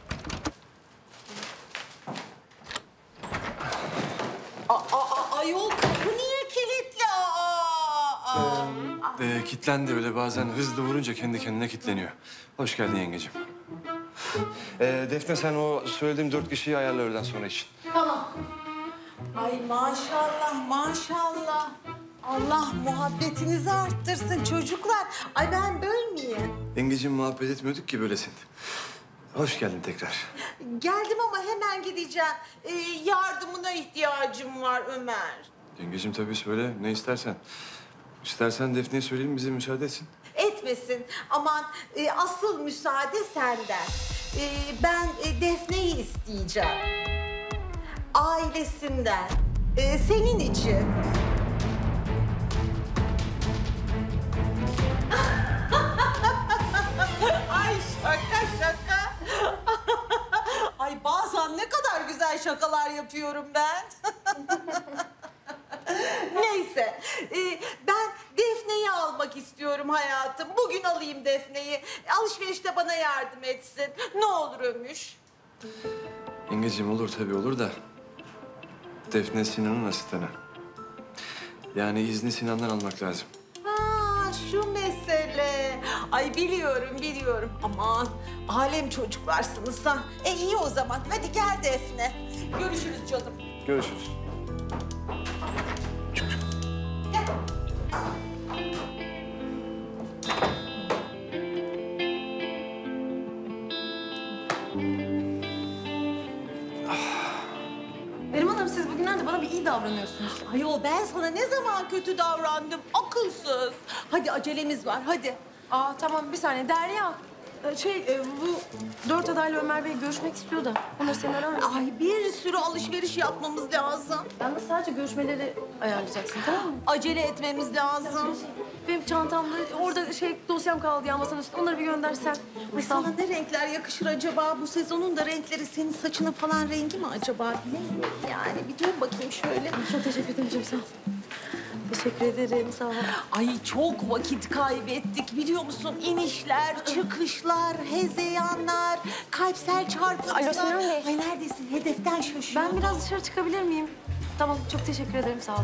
Aa, aa, ayol kapı niye kilitli? Aa, aa. Ee, kitlendi öyle bazen hızlı vurunca kendi kendine kitleniyor. Hoş geldin yengeciğim. Ee, Defne sen o söylediğim dört kişiyi ayarla öğleden sonra için. Tamam. Ay maşallah maşallah. Allah muhabbetinizi arttırsın çocuklar. Ay ben bölmeyeyim. Yengeciğim muhabbet etmiyorduk ki böylesin. Hoş geldin tekrar. Geldim ama hemen gideceğim. Ee, yardımına ihtiyacım var Ömer. Yengeciğim tabii söyle ne istersen. İstersen Defne'ye söyleyeyim bize müsaade etsin. Etme geçmesin. Aman e, asıl müsaade senden. E, ben e, Defne'yi isteyeceğim. Ailesinden. E, senin için. Ay şaka şaka. Ay bazen ne kadar güzel şakalar yapıyorum ben. Neyse, e, ben Defne'yi almak istiyorum hayatım. Bugün alayım Defne'yi. Alışverişte bana yardım etsin. Ne olur Ömüş. Yengeciğim olur tabii olur da Defne Sinan'ın asistanı. Yani izni Sinan'dan almak lazım. Ha, şu mesele. Ay biliyorum, biliyorum. Aman, alem çocuklarsınız ha. E iyi o zaman. Hadi gel Defne. Görüşürüz canım. Görüşürüz. Neriman Hanım siz bugünlerde bana bir iyi davranıyorsunuz. Ayol ben sana ne zaman kötü davrandım? Akılsız. Hadi acelemiz var, hadi. Aa tamam bir saniye. Derya. e, Şey e, bu dört adayla Ömer Bey görüşmek istiyor da. Onları senin arar mısın? Ay bir sürü alışveriş yapmamız lazım. Yalnız sadece görüşmeleri ayarlayacaksın tamam mı? Acele etmemiz lazım. Benim çantamda orada şey dosyam kaldı ya masanın üstünde. Onları bir göndersen. Ay sana ne renkler yakışır acaba? Bu sezonun da renkleri senin saçının falan rengi mi acaba? Bilemiyorum yani. Bir dur bakayım şöyle. Çok teşekkür ederim canım, sağ ol. Teşekkür ederim, sağ ol. Ay çok vakit kaybettik biliyor musun? İnişler, çıkışlar, hezeyanlar, kalpsel çarpıntılar. Alo Sinan Bey. Ay neredesin? Hedeften şaşıyorum. Ben biraz dışarı çıkabilir miyim? Tamam, çok teşekkür ederim, sağ olun.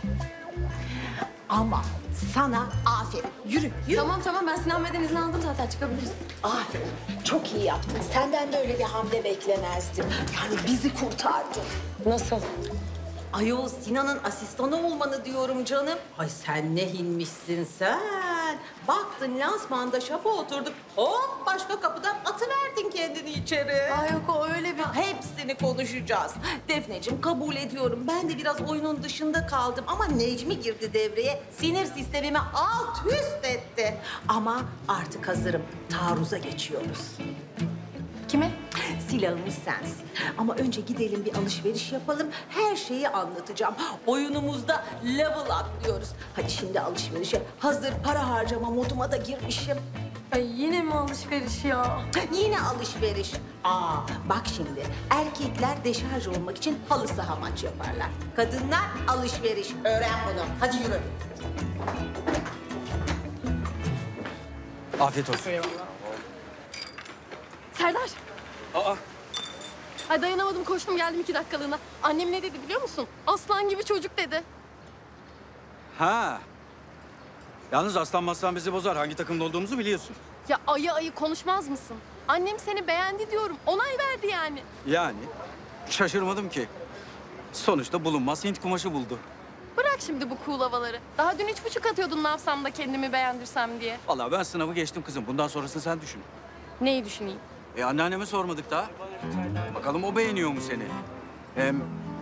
Ama sana aferin. Yürü, yürü. Tamam tamam, ben Sinan Bey'den izin aldım zaten, çıkabiliriz. Aferin. Çok iyi yaptın. Senden de öyle bir hamle beklemezdim. Yani bizi kurtardın. Nasıl? Ayol Sinan'ın asistanı olmanı diyorum canım. Ay sen ne hinmişsin sen. Baktın lansmanda şapa oturduk. Hop başka kapıdan atıverdin kendini içeri. Ay yok o öyle bir... Hepsini konuşacağız. Defneciğim kabul ediyorum. Ben de biraz oyunun dışında kaldım. Ama Necmi girdi devreye. Sinir sistemimi alt üst etti. Ama artık hazırım. Taarruza geçiyoruz. Kime? Silahımız sensin. Ama önce gidelim bir alışveriş yapalım. Her şeyi anlatacağım. Oyunumuzda level atlıyoruz. Hadi şimdi alışverişe. Hazır para harcama moduma da girmişim. Ay yine mi alışveriş ya? Yine alışveriş. Aa bak şimdi erkekler deşarj olmak için halı saha maç yaparlar. Kadınlar alışveriş. Öğren bunu. Hadi yürü. Afiyet olsun. Serdar. Aa. Ay dayanamadım koştum geldim iki dakikalığına. Annem ne dedi biliyor musun? Aslan gibi çocuk dedi. Ha. Yalnız aslan maslan bizi bozar. Hangi takımda olduğumuzu biliyorsun. Ya ayı ayı konuşmaz mısın? Annem seni beğendi diyorum. Onay verdi yani. Yani şaşırmadım ki. Sonuçta bulunmaz Hint kumaşı buldu. Bırak şimdi bu cool havaları. Daha dün üç buçuk atıyordun ne yapsam da kendimi beğendirsem diye. Vallahi ben sınavı geçtim kızım. Bundan sonrasını sen düşün. Neyi düşüneyim? E anneanneme sormadık daha. Bakalım o beğeniyor mu seni? Hem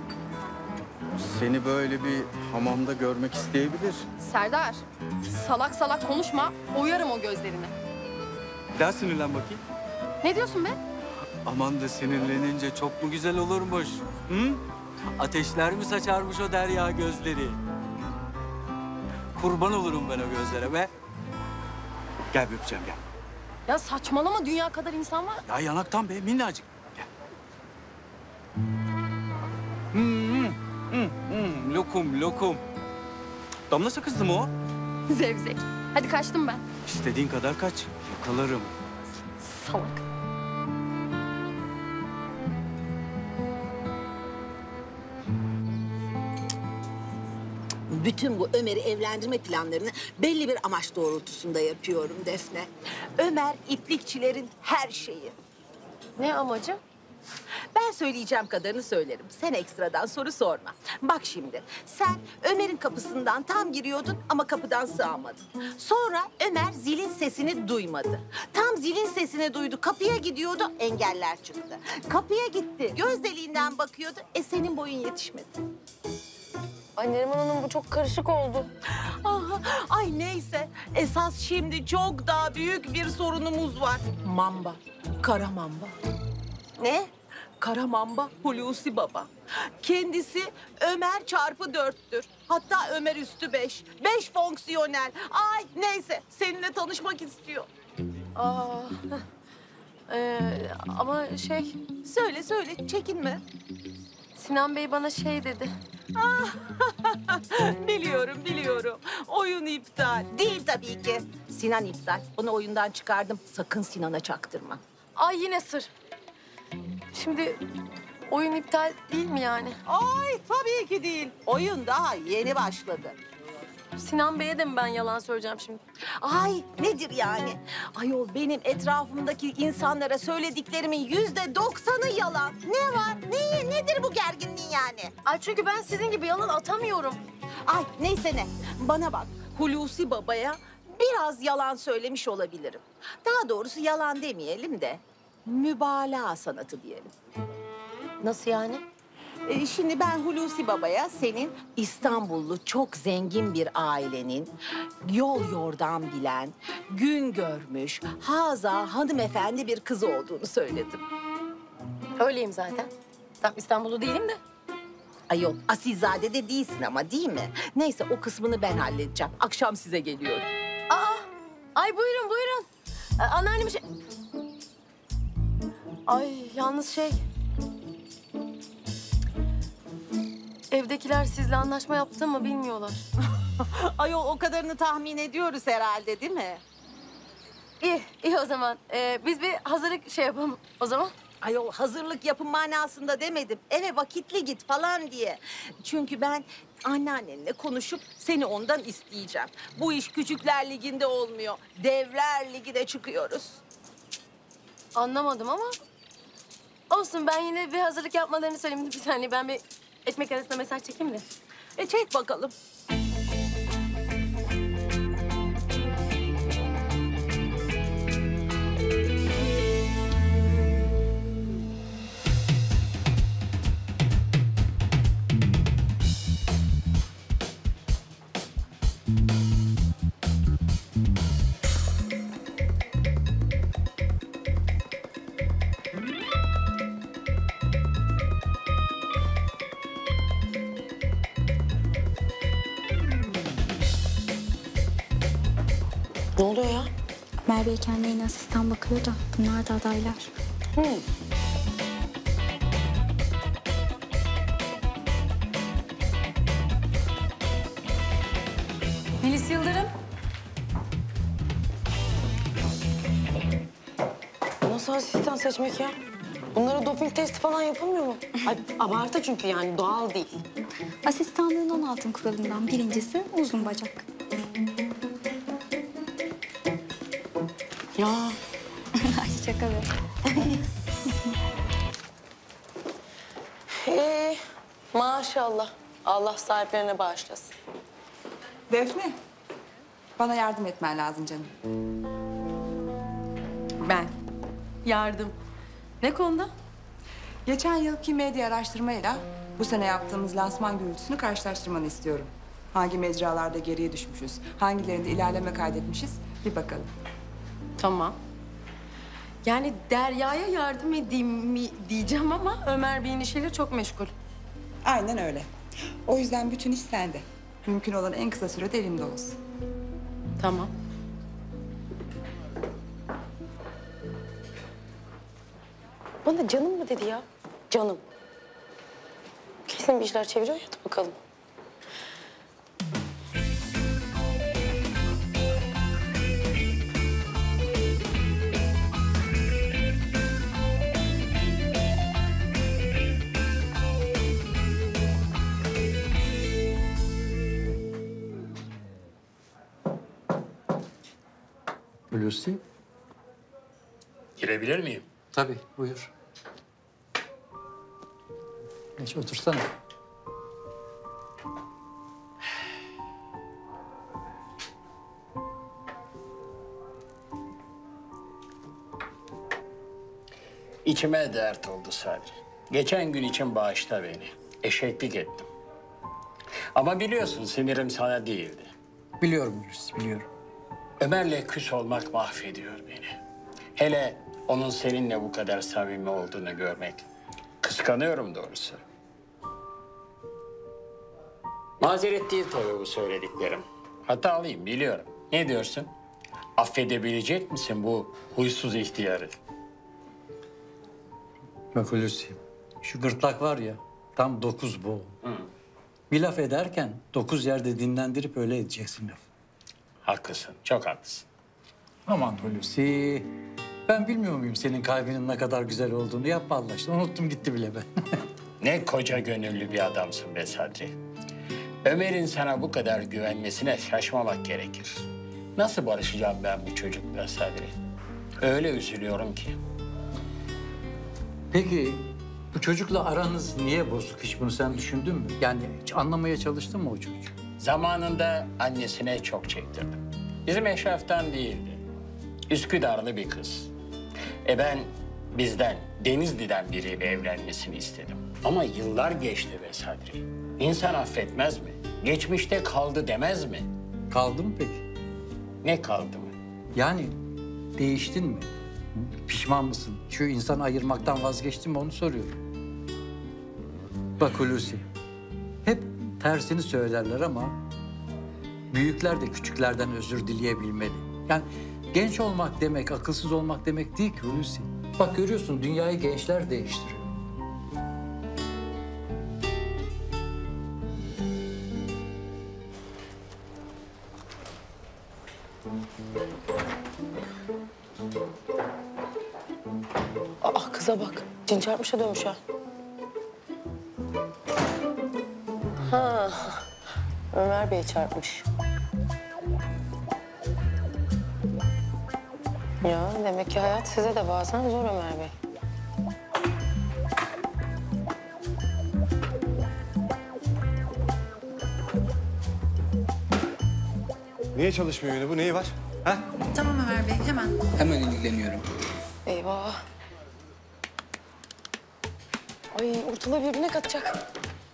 seni böyle bir hamamda görmek isteyebilir. Serdar, salak salak konuşma. Oyarım o gözlerini. Bir daha sinirlen bakayım. Ne diyorsun be? Aman da sinirlenince çok mu güzel olurmuş? Hı? Ateşler mi saçarmış o derya gözleri? Kurban olurum ben o gözlere be. Gel bir öpeceğim gel. Ya saçmalama dünya kadar insan var. Ya yanaktan be minnacık. Gel. Hmm, hmm, hmm, lokum lokum. Damla sakızlı mı o? Zevzek. Hadi kaçtım ben. İstediğin kadar kaç. Yakalarım. Salak. Bütün bu Ömer'i evlendirme planlarını belli bir amaç doğrultusunda yapıyorum Defne. Ömer iplikçilerin her şeyi. Ne amacı? Ben söyleyeceğim kadarını söylerim. Sen ekstradan soru sorma. Bak şimdi, sen Ömer'in kapısından tam giriyordun ama kapıdan sığamadın. Sonra Ömer zilin sesini duymadı. Tam zilin sesini duydu, kapıya gidiyordu, engeller çıktı. Kapıya gitti, göz deliğinden bakıyordu, e senin boyun yetişmedi. Ay Neriman Hanım bu çok karışık oldu. Ah, ay neyse. Esas şimdi çok daha büyük bir sorunumuz var. Mamba. Kara mamba. Ne? Kara mamba Hulusi Baba. Kendisi Ömer çarpı dörttür. Hatta Ömer üstü beş. Beş fonksiyonel. Ay neyse seninle tanışmak istiyor. Aa, ee, ama şey... Söyle söyle çekinme. Sinan Bey bana şey dedi. Ah, biliyorum biliyorum. Oyun iptal. Değil tabii ki. Sinan iptal. Onu oyundan çıkardım. Sakın Sinan'a çaktırma. Ay yine sır. Şimdi oyun iptal değil mi yani? Ay tabii ki değil. Oyun daha yeni başladı. Sinan Bey'e de mi ben yalan söyleyeceğim şimdi? Ay nedir yani? Ayol benim etrafımdaki insanlara söylediklerimin yüzde doksanı yalan. Ne var? Ne, nedir bu gerginliğin yani? Ay çünkü ben sizin gibi yalan atamıyorum. Ay neyse ne. Bana bak Hulusi Baba'ya biraz yalan söylemiş olabilirim. Daha doğrusu yalan demeyelim de mübalağa sanatı diyelim. Nasıl yani? Ee, şimdi ben Hulusi Baba'ya senin İstanbullu çok zengin bir ailenin yol yordam bilen, gün görmüş, haza hanımefendi bir kızı olduğunu söyledim. Öyleyim zaten. Tam İstanbullu değilim de. Ayol asilzade de değilsin ama değil mi? Neyse o kısmını ben halledeceğim. Akşam size geliyorum. Aa, ay buyurun buyurun. Ee, anneannem şey... Ay yalnız şey... Evdekiler sizle anlaşma yaptı mı bilmiyorlar. Ayol o kadarını tahmin ediyoruz herhalde değil mi? İyi, iyi o zaman. Ee, biz bir hazırlık şey yapalım o zaman. Ayol hazırlık yapın manasında demedim. Eve vakitli git falan diye. Çünkü ben anneannenle konuşup seni ondan isteyeceğim. Bu iş Küçükler Ligi'nde olmuyor. Devler Ligi'ne çıkıyoruz. Anlamadım ama olsun, ben yine bir hazırlık yapmalarını söyleyeyim. Bir saniye ben bir ekmek arasında mesaj çekeyim de. E çek bakalım. Ne oluyor ya? Ömer Bey kendine yeni asistan bakıyor da bunlar da adaylar. Hı. Melis Yıldırım. Nasıl asistan seçmek ya? Bunlara doping testi falan yapılmıyor mu? Ay, abartı çünkü yani doğal değil. Asistanlığın on altın kuralından birincisi uzun bacak. Ya. Ay şaka be. Ee, maşallah. Allah sahiplerine bağışlasın. Defne, bana yardım etmen lazım canım. Ben. Yardım. Ne konuda? Geçen yılki medya araştırmayla bu sene yaptığımız lansman gürültüsünü karşılaştırmanı istiyorum. Hangi mecralarda geriye düşmüşüz, hangilerinde ilerleme kaydetmişiz bir bakalım. Tamam. Yani Derya'ya yardım edeyim mi diyeceğim ama Ömer Bey'in işiyle çok meşgul. Aynen öyle. O yüzden bütün iş sende. Mümkün olan en kısa sürede elimde olsun. Tamam. Bana canım mı dedi ya? Canım. Kesin bir işler çeviriyor ya, da bakalım. Hulusi? Girebilir miyim? Tabii, buyur. Geç otursana. İçime dert oldu Sabri. Geçen gün için bağışla beni. Eşeklik ettim. Ama biliyorsun sinirim sana değildi. Biliyorum Hulusi, biliyorum. Ömer'le küs olmak mahvediyor beni. Hele onun seninle bu kadar samimi olduğunu görmek. Kıskanıyorum doğrusu. Mazeret değil tabii bu söylediklerim. Hatalıyım biliyorum. Ne diyorsun? Affedebilecek misin bu huysuz ihtiyarı? Bak Hulusi, şu gırtlak var ya, tam dokuz boğum. Bir laf ederken dokuz yerde dinlendirip öyle edeceksin laf. Haklısın, çok haklısın. Aman Hulusi, ben bilmiyor muyum senin kalbinin ne kadar güzel olduğunu? Yapma Allah aşkına, unuttum gitti bile ben. Ne koca gönüllü bir adamsın be Sadri. Ömer'in sana bu kadar güvenmesine şaşmamak gerekir. Nasıl barışacağım ben bu çocukla Sadri? Öyle üzülüyorum ki. Peki bu çocukla aranız niye bozuk, hiç bunu sen düşündün mü? Yani hiç anlamaya çalıştın mı o çocuğu? Zamanında annesine çok çektirdim. Bizim eşraftan değildi. Üsküdarlı bir kız. E ben bizden, Denizli'den biriyle evlenmesini istedim. Ama yıllar geçti be Sadri. İnsan affetmez mi? Geçmişte kaldı demez mi? Kaldı mı peki? Ne kaldı mı? Yani değiştin mi? Pişman mısın? Şu insan ayırmaktan vazgeçtin mi onu soruyorum. Bak Hulusi, hep tersini söylerler ama büyükler de küçüklerden özür dileyebilmeli. Yani genç olmak demek, akılsız olmak demek değil ki Hulusi. Bak görüyorsun dünyayı gençler değiştiriyor. Aa kıza bak. Cin çarpmışa dönmüş ha. Ha. Ömer Bey çarpmış. Ya demek ki hayat size de bazen zor Ömer Bey. Niye çalışmıyor yine bu? Neyi var? Ha? Tamam Ömer Bey, hemen. Hemen ilgileniyorum. Eyvah. Ay ortalığı birbirine katacak.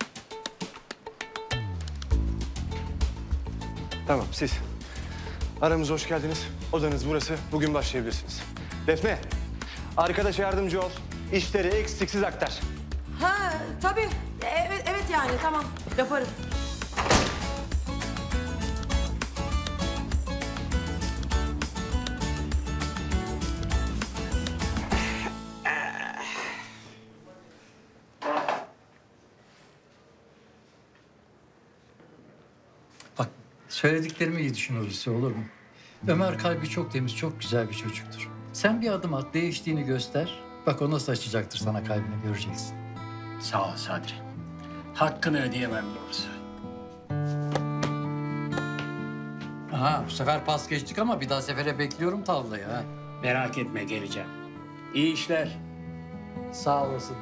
Tamam siz. Aramıza hoş geldiniz. Odanız burası. Bugün başlayabilirsiniz. Defne, arkadaşa yardımcı ol. İşleri eksiksiz aktar. Ha tabii. Evet, evet yani tamam yaparım. Bak söylediklerimi iyi düşün Hulusi, olur mu? Ömer kalbi çok temiz, çok güzel bir çocuktur. Sen bir adım at, değiştiğini göster. Bak o nasıl açacaktır sana kalbini, göreceksin. Sağ ol Sadri. Hakkını ödeyemem doğrusu. Aha bu sefer pas geçtik ama bir daha sefere bekliyorum tavlayı ha. Merak etme geleceğim. İyi işler. Sağ olasın.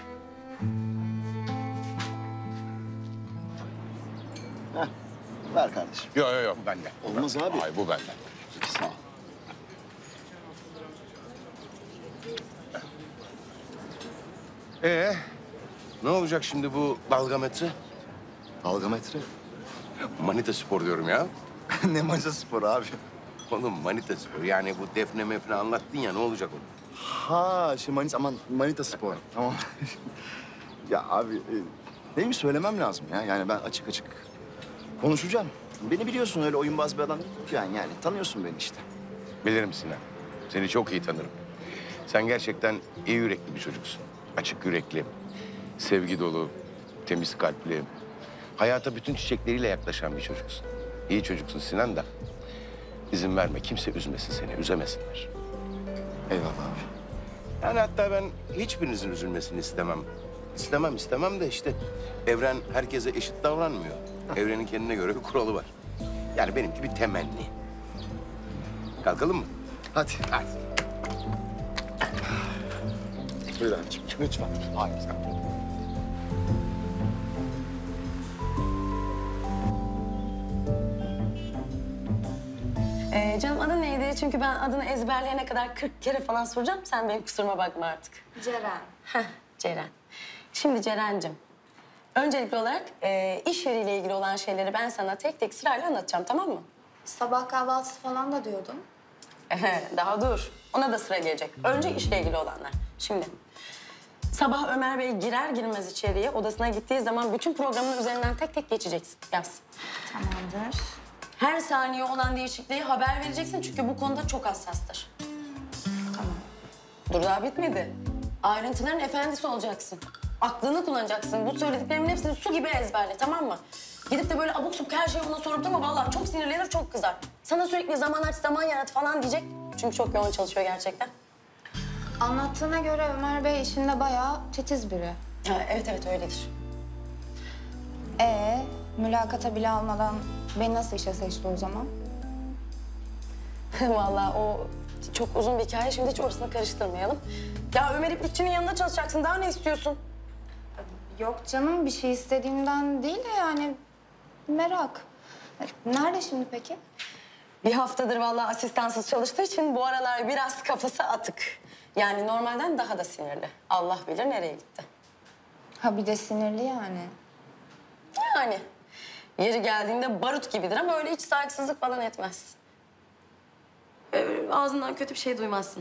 Heh, ver kardeşim. Yok yok yok benden. Olmaz abi. Hayır bu benden. Peki sağ ol. Ee, ne olacak şimdi bu dalgametre? Dalgametre? Manita spor diyorum ya. Ne manita sporu abi? Oğlum manita spor yani bu defne mefne anlattın ya ne olacak o? Ha şey manita, aman manita spor. Tamam. Ya abi e, neymiş söylemem lazım ya. Yani ben açık açık konuşacağım. Beni biliyorsun öyle oyunbaz bir adam değilim ki yani. Yani tanıyorsun beni işte. Bilirim Sinan. Seni çok iyi tanırım. Sen gerçekten iyi yürekli bir çocuksun. Açık yürekli, sevgi dolu, temiz kalpli. Hayata bütün çiçekleriyle yaklaşan bir çocuksun. İyi çocuksun Sinan da. İzin verme, kimse üzmesin seni, üzemesinler. Eyvallah abi. Yani hatta ben hiçbirinizin üzülmesini istemem. İstemem, istemem de işte evren herkese eşit davranmıyor. Evrenin kendine göre bir kuralı var. Yani benimki bir temenni. Kalkalım mı? Hadi. Hadi. Buyur abiciğim, lütfen. Hayır, sen. Ee, canım adı neydi? Çünkü ben adını ezberleyene kadar kırk kere falan soracağım. Sen benim kusuruma bakma artık. Ceren. Heh, Ceren. Şimdi Ceren'cim, Öncelikli olarak e, iş yeriyle ilgili olan şeyleri ben sana tek tek sırayla anlatacağım, tamam mı? Sabah kahvaltısı falan da diyordun. Daha dur. Ona da sıra gelecek. Önce işle ilgili olanlar. Şimdi sabah Ömer Bey girer girmez içeriye odasına gittiği zaman bütün programın üzerinden tek tek geçeceksin. Yaz. Tamamdır. Her saniye olan değişikliği haber vereceksin çünkü bu konuda çok hassastır. Tamam. Dur daha bitmedi. Ayrıntıların efendisi olacaksın. Aklını kullanacaksın. Bu söylediklerimin hepsini su gibi ezberle, tamam mı? Gidip de böyle abuk subuk her şeyi ona sorup durma. Vallahi çok sinirlenir, çok kızar. Sana sürekli zaman aç, zaman yarat falan diyecek. Çünkü çok yoğun çalışıyor gerçekten. Anlattığına göre Ömer Bey işinde bayağı titiz biri. Ha, evet evet öyledir. Ee, mülakata bile almadan beni nasıl işe seçti o zaman? Vallahi o çok uzun bir hikaye. Şimdi hiç orasını karıştırmayalım. Ya Ömer İplikçi'nin yanında çalışacaksın. Daha ne istiyorsun? Yok canım, bir şey istediğimden değil de yani merak. Nerede şimdi peki? Bir haftadır vallahi asistansız çalıştığı için bu aralar biraz kafası atık. Yani normalden daha da sinirli. Allah bilir nereye gitti. Ha bir de sinirli yani. Yani yeri geldiğinde barut gibidir ama öyle hiç saygısızlık falan etmez. Ee, ağzından kötü bir şey duymazsın.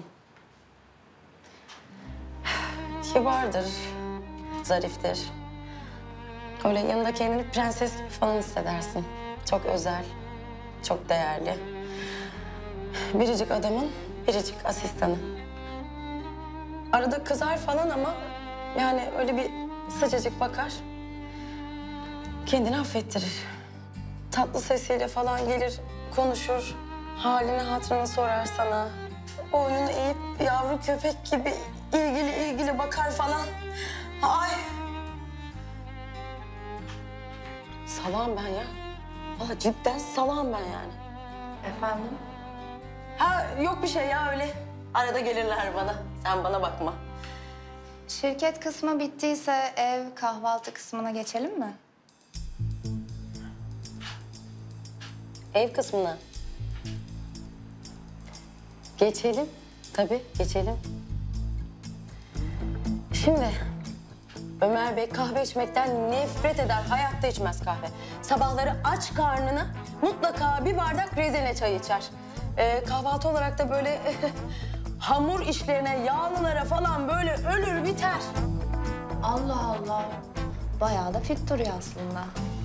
Kibardır, zariftir. Öyle yanında kendini prenses gibi falan hissedersin. Çok özel, çok değerli. Biricik adamın biricik asistanı. Arada kızar falan ama yani öyle bir sıcacık bakar. Kendini affettirir. Tatlı sesiyle falan gelir, konuşur. Halini hatırını sorar sana. Boynunu eğip yavru köpek gibi ilgili ilgili bakar falan. Ay! Salağım ben ya. Valla cidden salağım ben yani. Efendim? Ha yok bir şey ya öyle. Arada gelirler bana. Sen bana bakma. Şirket kısmı bittiyse ev kahvaltı kısmına geçelim mi? Ev kısmına. Geçelim. Tabii geçelim. Şimdi Ömer Bey kahve içmekten nefret eder. Hayatta içmez kahve. Sabahları aç karnına mutlaka bir bardak rezene çayı içer. Ee, kahvaltı olarak da böyle hamur işlerine, yağlılara falan böyle ölür biter. Allah Allah. Bayağı da fit duruyor aslında.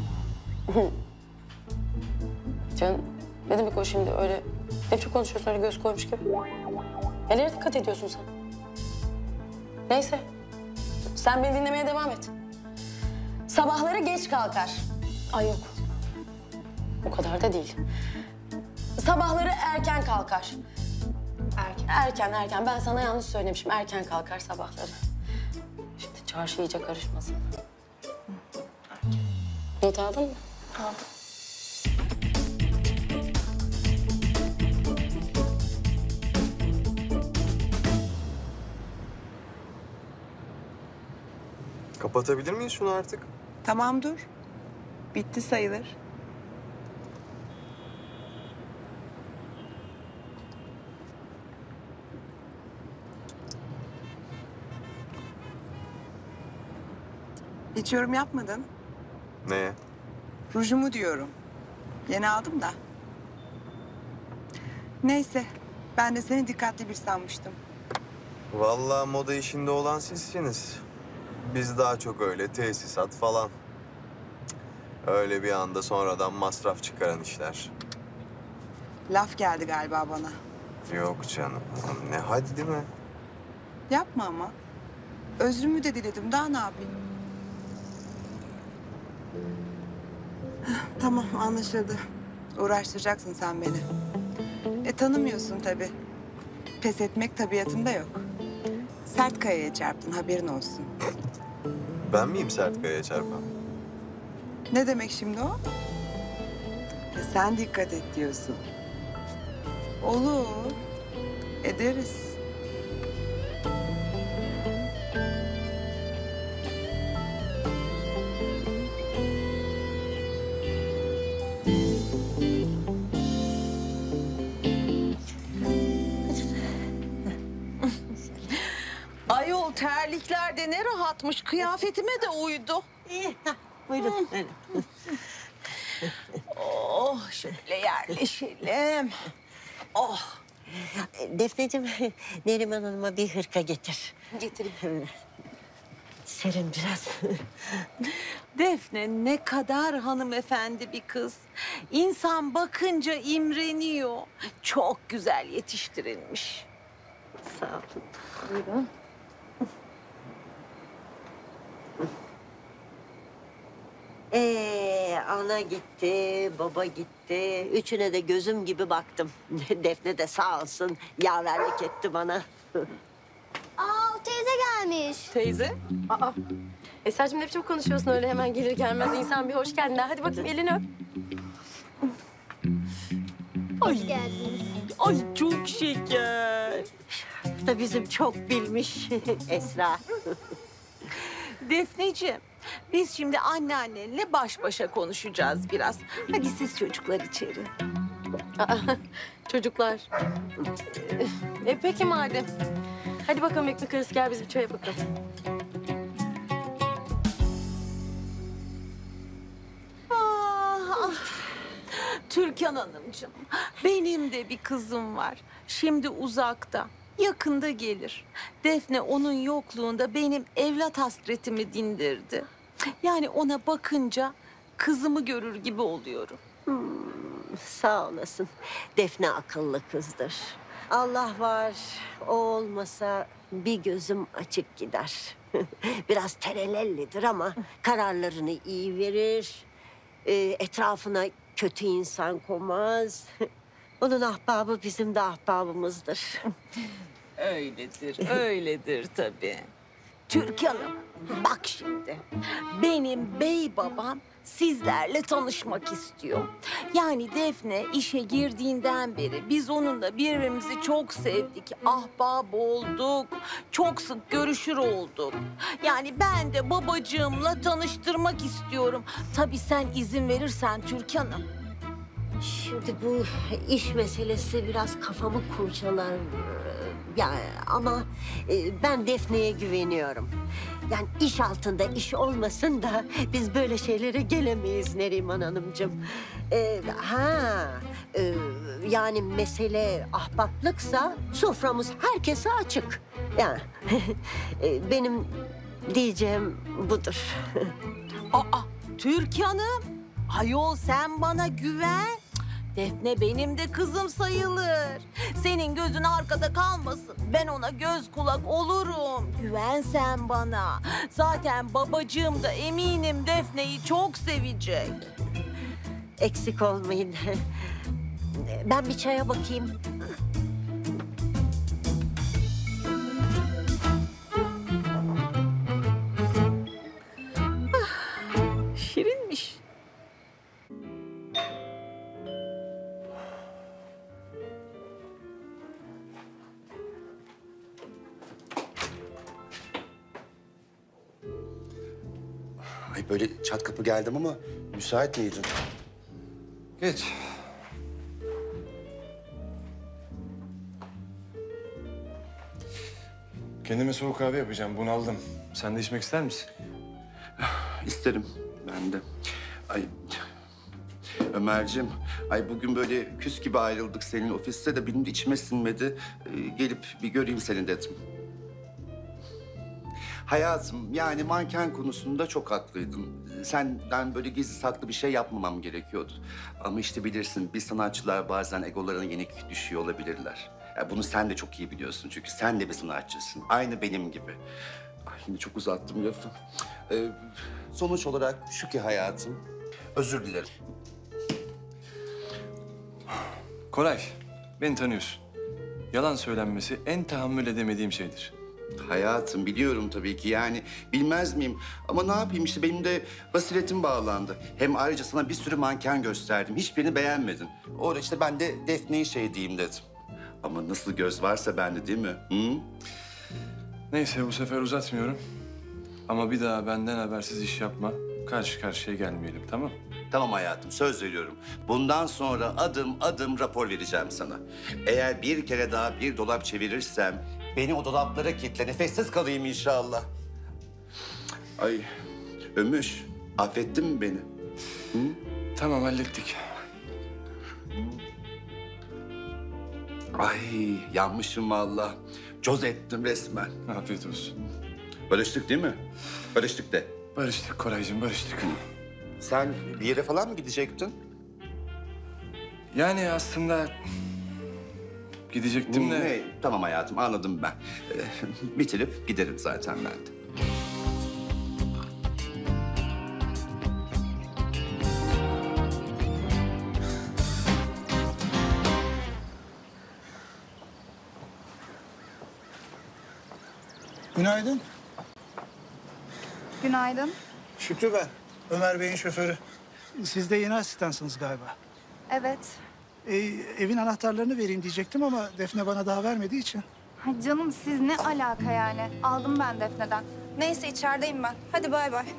Canım ne demek o şimdi öyle ne çok konuşuyorsun öyle göz koymuş gibi. Nelere dikkat ediyorsun sen? Neyse. Sen beni dinlemeye devam et. Sabahları geç kalkar. Ay yok. O kadar da değil. Sabahları erken kalkar. Erken. Erken erken. Ben sana yanlış söylemişim. Erken kalkar sabahları. Şimdi çarşı iyice karışmasın. Not aldın mı? Aldım. Kapatabilir miyiz şunu artık? Tamam dur. Bitti sayılır. Hiç yorum yapmadın. Neye? Rujumu diyorum. Yeni aldım da. Neyse. Ben de seni dikkatli bir sanmıştım. Vallahi moda işinde olan sizsiniz. Biz daha çok öyle tesisat falan. Öyle bir anda sonradan masraf çıkaran işler. Laf geldi galiba bana. Yok canım. Ne hadi değil mi? Yapma ama. Özrümü de diledim. Daha ne yapayım? Heh, tamam anlaşıldı. Uğraştıracaksın sen beni. E tanımıyorsun tabii. Pes etmek tabiatında yok. Sert kayaya çarptın haberin olsun. Ben miyim sert kayaya çarpan? Ne demek şimdi o? E sen dikkat et diyorsun. Olur. Ederiz. Ayol terlikler de ne rahatmış. Kıyafetime de uydu. İyi. buyurun. buyurun. Oh, şöyle yerleşelim. Oh. Defneciğim, Neriman Hanım'a bir hırka getir. Getireyim. Serin biraz. Defne ne kadar hanımefendi bir kız. İnsan bakınca imreniyor. Çok güzel yetiştirilmiş. Sağ olun. Buyurun. Ee, ana gitti, baba gitti. Üçüne de gözüm gibi baktım. Defne de sağ olsun yaverlik etti bana. Aa teyze gelmiş. Teyze? Aa. Eser'cim ne biçim konuşuyorsun öyle hemen gelir gelmez insan bir hoş geldin. Hadi bakayım elini öp. Hoş geldiniz. Ay çok şeker. Bu da bizim çok bilmiş Esra. Defneciğim, biz şimdi anneannenle baş başa konuşacağız biraz. Hadi siz çocuklar içeri. Aa, çocuklar. E peki madem. Hadi bakalım ekmek arası gel biz bir çaya bakalım. Ah, ah. Türkan Hanımcığım, benim de bir kızım var. Şimdi uzakta, yakında gelir. Defne onun yokluğunda benim evlat hasretimi dindirdi. Yani ona bakınca kızımı görür gibi oluyorum. Hmm, sağ olasın. Defne akıllı kızdır. Allah var, o olmasa bir gözüm açık gider. Biraz terelellidir ama kararlarını iyi verir. Ee, etrafına kötü insan konmaz. Onun ahbabı bizim de ahbabımızdır. Öyledir, öyledir tabii. Türkan'ım, bak şimdi. Benim bey babam sizlerle tanışmak istiyor. Yani Defne işe girdiğinden beri biz onunla birbirimizi çok sevdik. Ahbap olduk, çok sık görüşür olduk. Yani ben de babacığımla tanıştırmak istiyorum. Tabii sen izin verirsen Türkan'ım. Şimdi bu iş meselesi biraz kafamı kurcalar. Ya ama e, ben Defne'ye güveniyorum. Yani iş altında iş olmasın da biz böyle şeylere gelemeyiz Neriman Hanımcığım. Ee, ha, e, yani mesele ahbaplıksa soframız herkese açık. Yani e, benim diyeceğim budur. Aa, Türkan'ım, ayol sen bana güven. Defne benim de kızım sayılır. Senin gözün arkada kalmasın. Ben ona göz kulak olurum. Güven sen bana. Zaten babacığım da eminim Defne'yi çok sevecek. Eksik olmayın. Ben bir çaya bakayım. Şirinmiş. Ay böyle çat kapı geldim ama müsait miydin? Geç. Kendime soğuk kahve yapacağım. Bunaldım. Sen de içmek ister misin? İsterim ben de. Ay Ömerciğim, ay bugün böyle küs gibi ayrıldık senin ofiste de benim de içime sinmedi. Ee, gelip bir göreyim seni dedim. Hayatım, yani manken konusunda çok haklıydın. Senden böyle gizli saklı bir şey yapmamam gerekiyordu. Ama işte bilirsin, biz sanatçılar bazen egolarına yenik düşüyor olabilirler. Ya bunu sen de çok iyi biliyorsun çünkü sen de bir sanatçısın. Aynı benim gibi. Ay, yine çok uzattım lafı. Ee, sonuç olarak şu ki hayatım, özür dilerim. Koray, beni tanıyorsun. Yalan söylenmesi en tahammül edemediğim şeydir. Hayatım biliyorum tabii ki yani bilmez miyim? Ama ne yapayım işte benim de basiretim bağlandı. Hem ayrıca sana bir sürü manken gösterdim. Hiçbirini beğenmedin. Orada işte ben de Defne'yi şey diyeyim dedim. Ama nasıl göz varsa bende değil mi? Hı? Neyse bu sefer uzatmıyorum. Ama bir daha benden habersiz iş yapma. Karşı karşıya gelmeyelim, tamam? Tamam hayatım, söz veriyorum. Bundan sonra adım adım rapor vereceğim sana. Eğer bir kere daha bir dolap çevirirsem beni o dolaplara kilitle, nefessiz kalayım inşallah. Ay Ömüş, Affettin mi beni? Hı? Tamam, hallettik. Ay yanmışım vallahi. Coz ettim resmen. Afiyet olsun. Barıştık değil mi? Barıştık de. Barıştık Koraycığım, barıştık. Sen bir yere falan mı gidecektin? Yani aslında gidecektim de... Ne? Tamam hayatım, anladım ben. Ee, bitirip giderim zaten ben de. Günaydın. Günaydın. Şükrü ben. Ömer Bey'in şoförü. Siz de yeni asistansınız galiba. Evet. Ee, evin anahtarlarını vereyim diyecektim ama Defne bana daha vermediği için. Ay canım siz ne alaka yani? Aldım ben Defne'den. Neyse içerideyim ben. Hadi bay bay.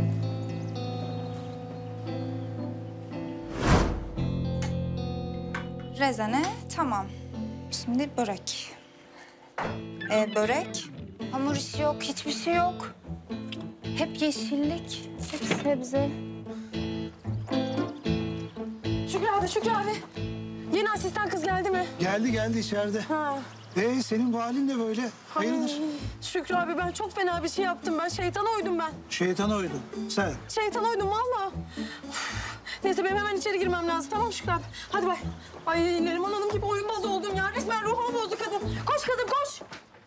Rezene tamam. Şimdi börek. Ee, börek. Hamur işi yok, hiçbir şey yok. Hep yeşillik, hep sebze. Şükrü abi, Şükrü abi. Yeni asistan kız geldi mi? Geldi geldi içeride. Ha. Ee, senin bu halin de böyle. Hayırdır? Ay, Şükrü abi ben çok fena bir şey yaptım. Ben şeytana uydum ben. Şeytana uydun. Sen. Şeytana uydum valla. Uf. Neyse benim hemen içeri girmem lazım. Tamam Şükrü abi. Hadi bay. Ay Neriman Hanım gibi oyunbaz oldum ya. Resmen ruhumu bozdu kadın. Koş kadın koş.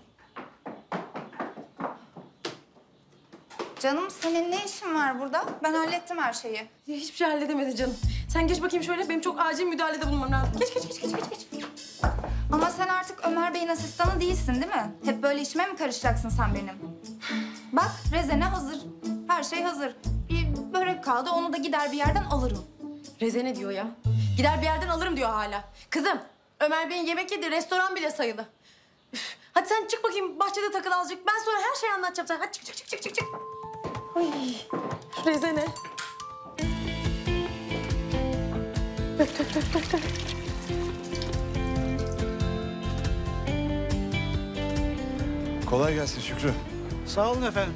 Canım senin ne işin var burada? Ben hallettim her şeyi. Ya, hiçbir şey halledemedi canım. Sen geç bakayım şöyle. Benim çok acil müdahalede bulunmam lazım. Geç geç geç geç geç. geç. Ama sen artık Ömer Bey'in asistanı değilsin değil mi? Hep böyle işime mi karışacaksın sen benim? Bak rezene hazır. Her şey hazır. Bir börek kaldı onu da gider bir yerden alırım. Rezene diyor ya. Gider bir yerden alırım diyor hala. Kızım Ömer Bey'in yemek yediği restoran bile sayılı. Üf, hadi sen çık bakayım bahçede takıl azıcık. Ben sonra her şeyi anlatacağım sana. Hadi çık çık çık çık çık. çık. Ay rezene. Dök dök dök dök dök. Kolay gelsin Şükrü. Sağ olun efendim.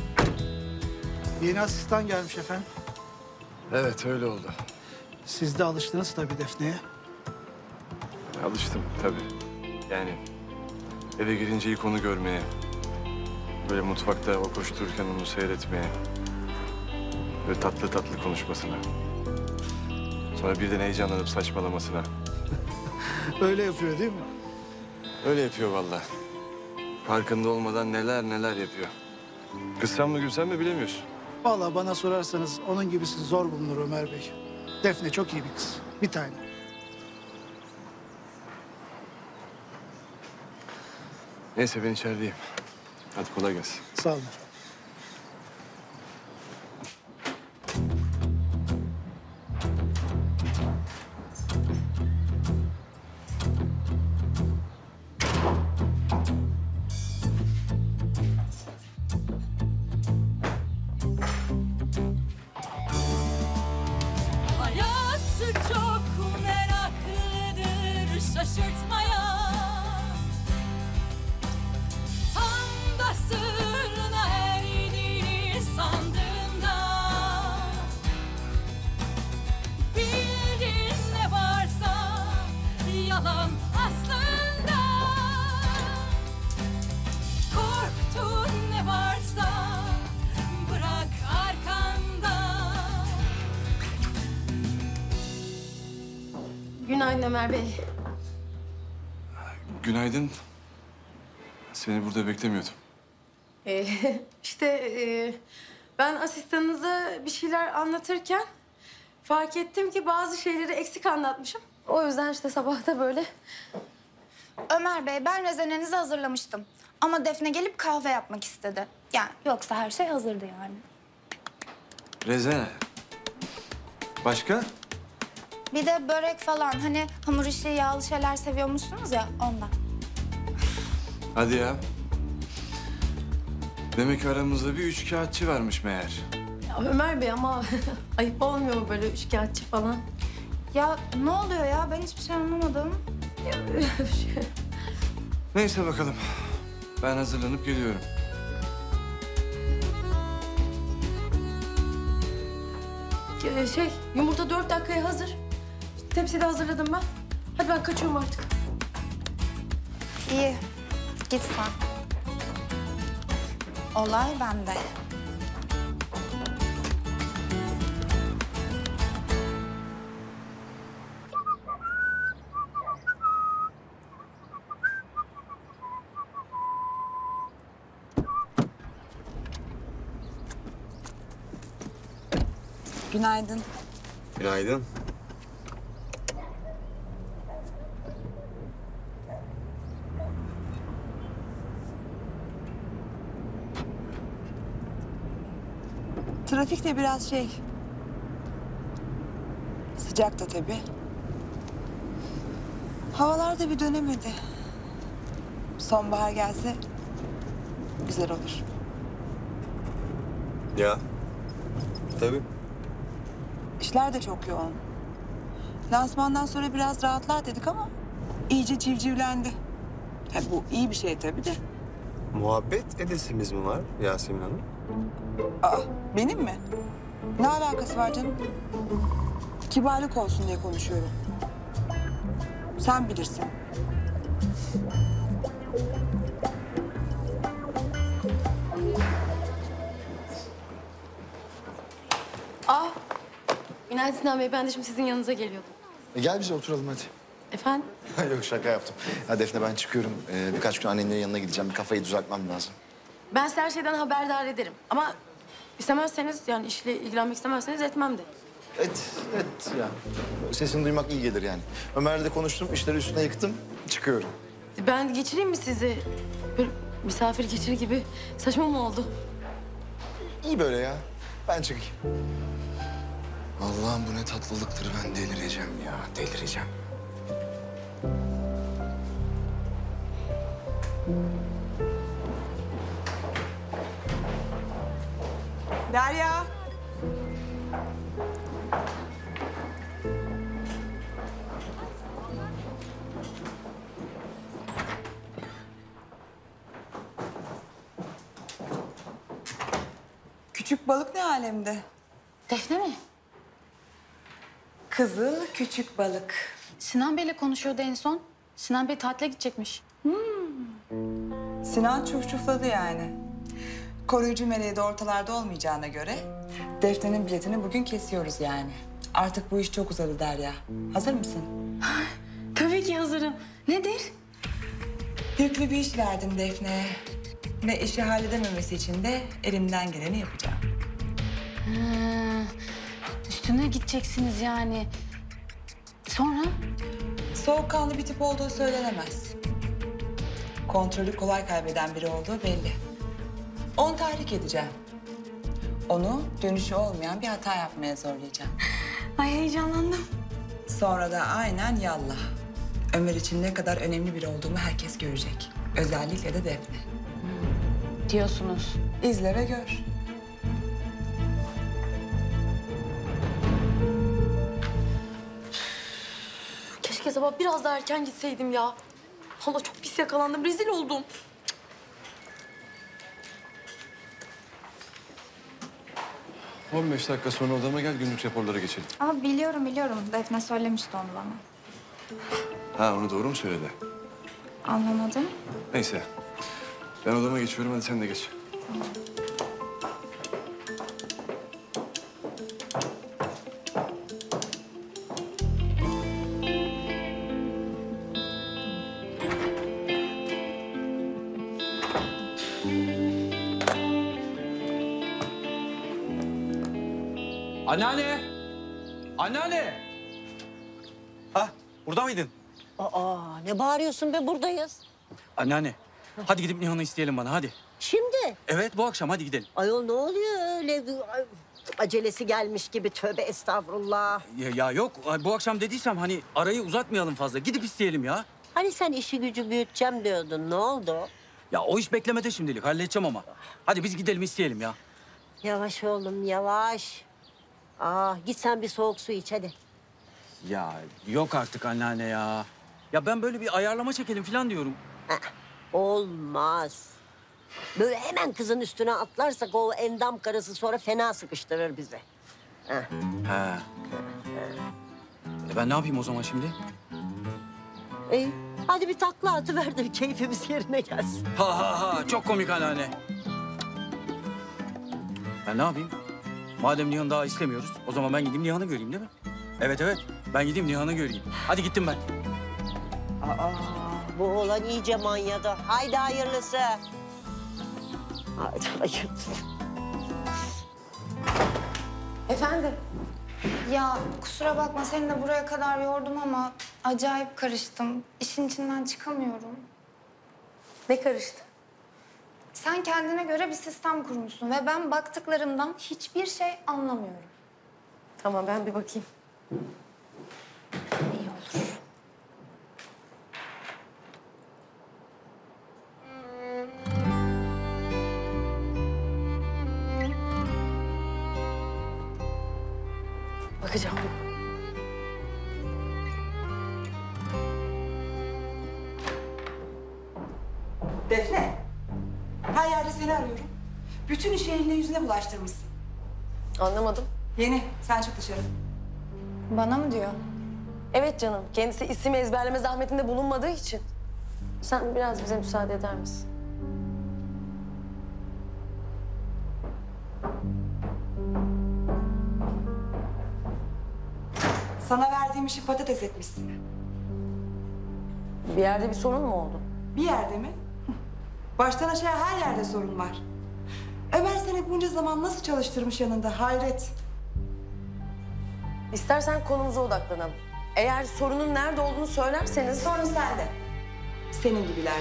Yeni asistan gelmiş efendim. Evet, öyle oldu. Siz de alıştınız tabii Defne'ye. Alıştım tabii. Yani eve girince ilk onu görmeye, böyle mutfakta o koştururken onu seyretmeye, böyle tatlı tatlı konuşmasına, sonra birden heyecanlanıp saçmalamasına. Öyle yapıyor değil mi? Öyle yapıyor vallahi. Farkında olmadan neler neler yapıyor. Kızsam mı gülsem mi bilemiyorsun. Vallahi bana sorarsanız onun gibisi zor bulunur Ömer Bey. Defne çok iyi bir kız. Bir tane. Neyse ben içerideyim. Hadi kolay gelsin. Sağ olun. Hayat çok meraklıdır şaşırtmaya. Tam da sırrına erdiğini sandığında bildin ne varsa yalan aslında. Korktun ne varsa bırak arkanda. Günaydın Ömer Bey. Günaydın. Seni burada beklemiyordum. Ee, işte e, ben asistanınıza bir şeyler anlatırken fark ettim ki bazı şeyleri eksik anlatmışım. O yüzden işte sabah da böyle. Ömer Bey ben rezenenizi hazırlamıştım. Ama Defne gelip kahve yapmak istedi. Yani yoksa her şey hazırdı yani. Rezene. Başka? Bir de börek falan. Hani hamur işi, yağlı şeyler seviyormuşsunuz ya ondan. Hadi ya. Demek aramızda bir üçkağıtçı varmış meğer. Ya Ömer Bey ama ayıp olmuyor mu böyle üçkağıtçı falan? Ya ne oluyor ya? Ben hiçbir şey anlamadım. Neyse bakalım. Ben hazırlanıp geliyorum. Ş- şey, yumurta dört dakikaya hazır. Tepside hazırladım ben. Hadi ben kaçıyorum artık. İyi. Git sen. Olay bende. Günaydın. Günaydın. Trafik de biraz şey... Sıcak da tabii. Havalar da bir dönemedi. Sonbahar gelse güzel olur. Ya. Tabii. İşler de çok yoğun. Lansmandan sonra biraz rahatlar dedik ama iyice civcivlendi. Ha, bu iyi bir şey tabii de. Muhabbet edesimiz mi var Yasemin Hanım? Aa, benim mi? Ne alakası var canım? Kibarlık olsun diye konuşuyorum. Sen bilirsin. Aa, günaydın Sinan Bey. Ben de şimdi sizin yanınıza geliyordum. E gel bize oturalım hadi. Efendim? Yok şaka yaptım. Ya Defne ben çıkıyorum. Ee, birkaç gün annenlerin yanına gideceğim. Bir kafayı düzeltmem lazım. Ben size her şeyden haberdar ederim. Ama istemezseniz, yani işle ilgilenmek istemezseniz etmem de. Et, et ya. Sesini duymak iyi gelir yani. Ömer'le de konuştum, işleri üstüne yıktım. Çıkıyorum. Ben geçireyim mi sizi? Böyle misafir geçirir gibi saçma mı oldu? İyi böyle ya. Ben çıkayım. Allah'ım bu ne tatlılıktır. Ben delireceğim ya, delireceğim. Derya. Küçük balık ne alemde? Defne mi? Kızıl küçük balık. Sinan Bey'le konuşuyordu en son. Sinan Bey tatile gidecekmiş. Sinan çufçufladı yani. Koruyucu meleği de ortalarda olmayacağına göre Defne'nin biletini bugün kesiyoruz yani. Artık bu iş çok uzadı Derya. Hazır mısın? Tabii ki hazırım. Nedir? Yüklü bir iş verdim Defne'ye. Ve işi halledememesi için de elimden geleni yapacağım. Ha, üstüne gideceksiniz yani. Sonra? Soğukkanlı bir tip olduğu söylenemez. Kontrolü kolay kaybeden biri olduğu belli. Onu tahrik edeceğim. Onu dönüşü olmayan bir hata yapmaya zorlayacağım. Ay heyecanlandım. Sonra da aynen yallah. Ömer için ne kadar önemli biri olduğumu herkes görecek. Özellikle de Defne. Diyorsunuz. İzle ve gör. Keşke sabah biraz daha erken gitseydim ya. Vallahi çok pis yakalandım, rezil oldum. on beş dakika sonra odama gel, günlük raporlara geçelim. Aa, biliyorum biliyorum. Defne söylemişti onu bana. Ha, onu doğru mu söyledi? Anlamadım. Neyse. Ben odama geçiyorum, hadi sen de geç. Anneanne! Anneanne! Ha, burada mıydın? Aa, ne bağırıyorsun be, buradayız. Anneanne, hadi gidip Nihan'ı isteyelim bana, hadi. Şimdi? Evet, bu akşam hadi gidelim. Ayol ne oluyor öyle? Ay, acelesi gelmiş gibi, tövbe estağfurullah. Ya, ya yok, bu akşam dediysem hani arayı uzatmayalım fazla. Gidip isteyelim ya. Hani sen işi gücü büyüteceğim diyordun, ne oldu? Ya o iş beklemede şimdilik, halledeceğim ama. Hadi biz gidelim isteyelim ya. Yavaş oğlum, yavaş. Aa, git sen bir soğuk su iç hadi. Ya yok artık anneanne ya. Ya ben böyle bir ayarlama çekelim falan diyorum. Olmaz. Böyle hemen kızın üstüne atlarsak o endam karısı sonra fena sıkıştırır bizi. Heh. He. E ben ne yapayım o zaman şimdi? İyi. Hadi bir takla atıver de bir keyfimiz yerine gelsin. Ha ha ha, çok komik anneanne. Ben ne yapayım? Madem Nihan'ı daha istemiyoruz, o zaman ben gideyim Nihan'ı göreyim değil mi? Evet evet, ben gideyim Nihan'ı göreyim. Hadi gittim ben. Aa, bu oğlan iyice manyadı. Haydi hayırlısı. Haydi hayırlısı. Efendim? Ya kusura bakma seni de buraya kadar yordum ama acayip karıştım. İşin içinden çıkamıyorum. Ne karıştı? Sen kendine göre bir sistem kurmuşsun ve ben baktıklarımdan hiçbir şey anlamıyorum. Tamam ben bir bakayım. İyi olur. Bakacağım. Defne, her yerde seni arıyorum. Bütün işi eline yüzüne bulaştırmışsın. Anlamadım. Yeni, sen çık dışarı. Bana mı diyor? Evet canım. Kendisi isim ezberleme zahmetinde bulunmadığı için. Sen biraz bize müsaade eder misin? Sana verdiğim işi patates etmişsin. Bir yerde bir sorun mu oldu? Bir yerde mi? Baştan aşağı her yerde sorun var. Ömer seni bunca zaman nasıl çalıştırmış yanında, hayret. İstersen konumuza odaklanalım. Eğer sorunun nerede olduğunu söylerseniz... Sorun sende. Senin gibilerde.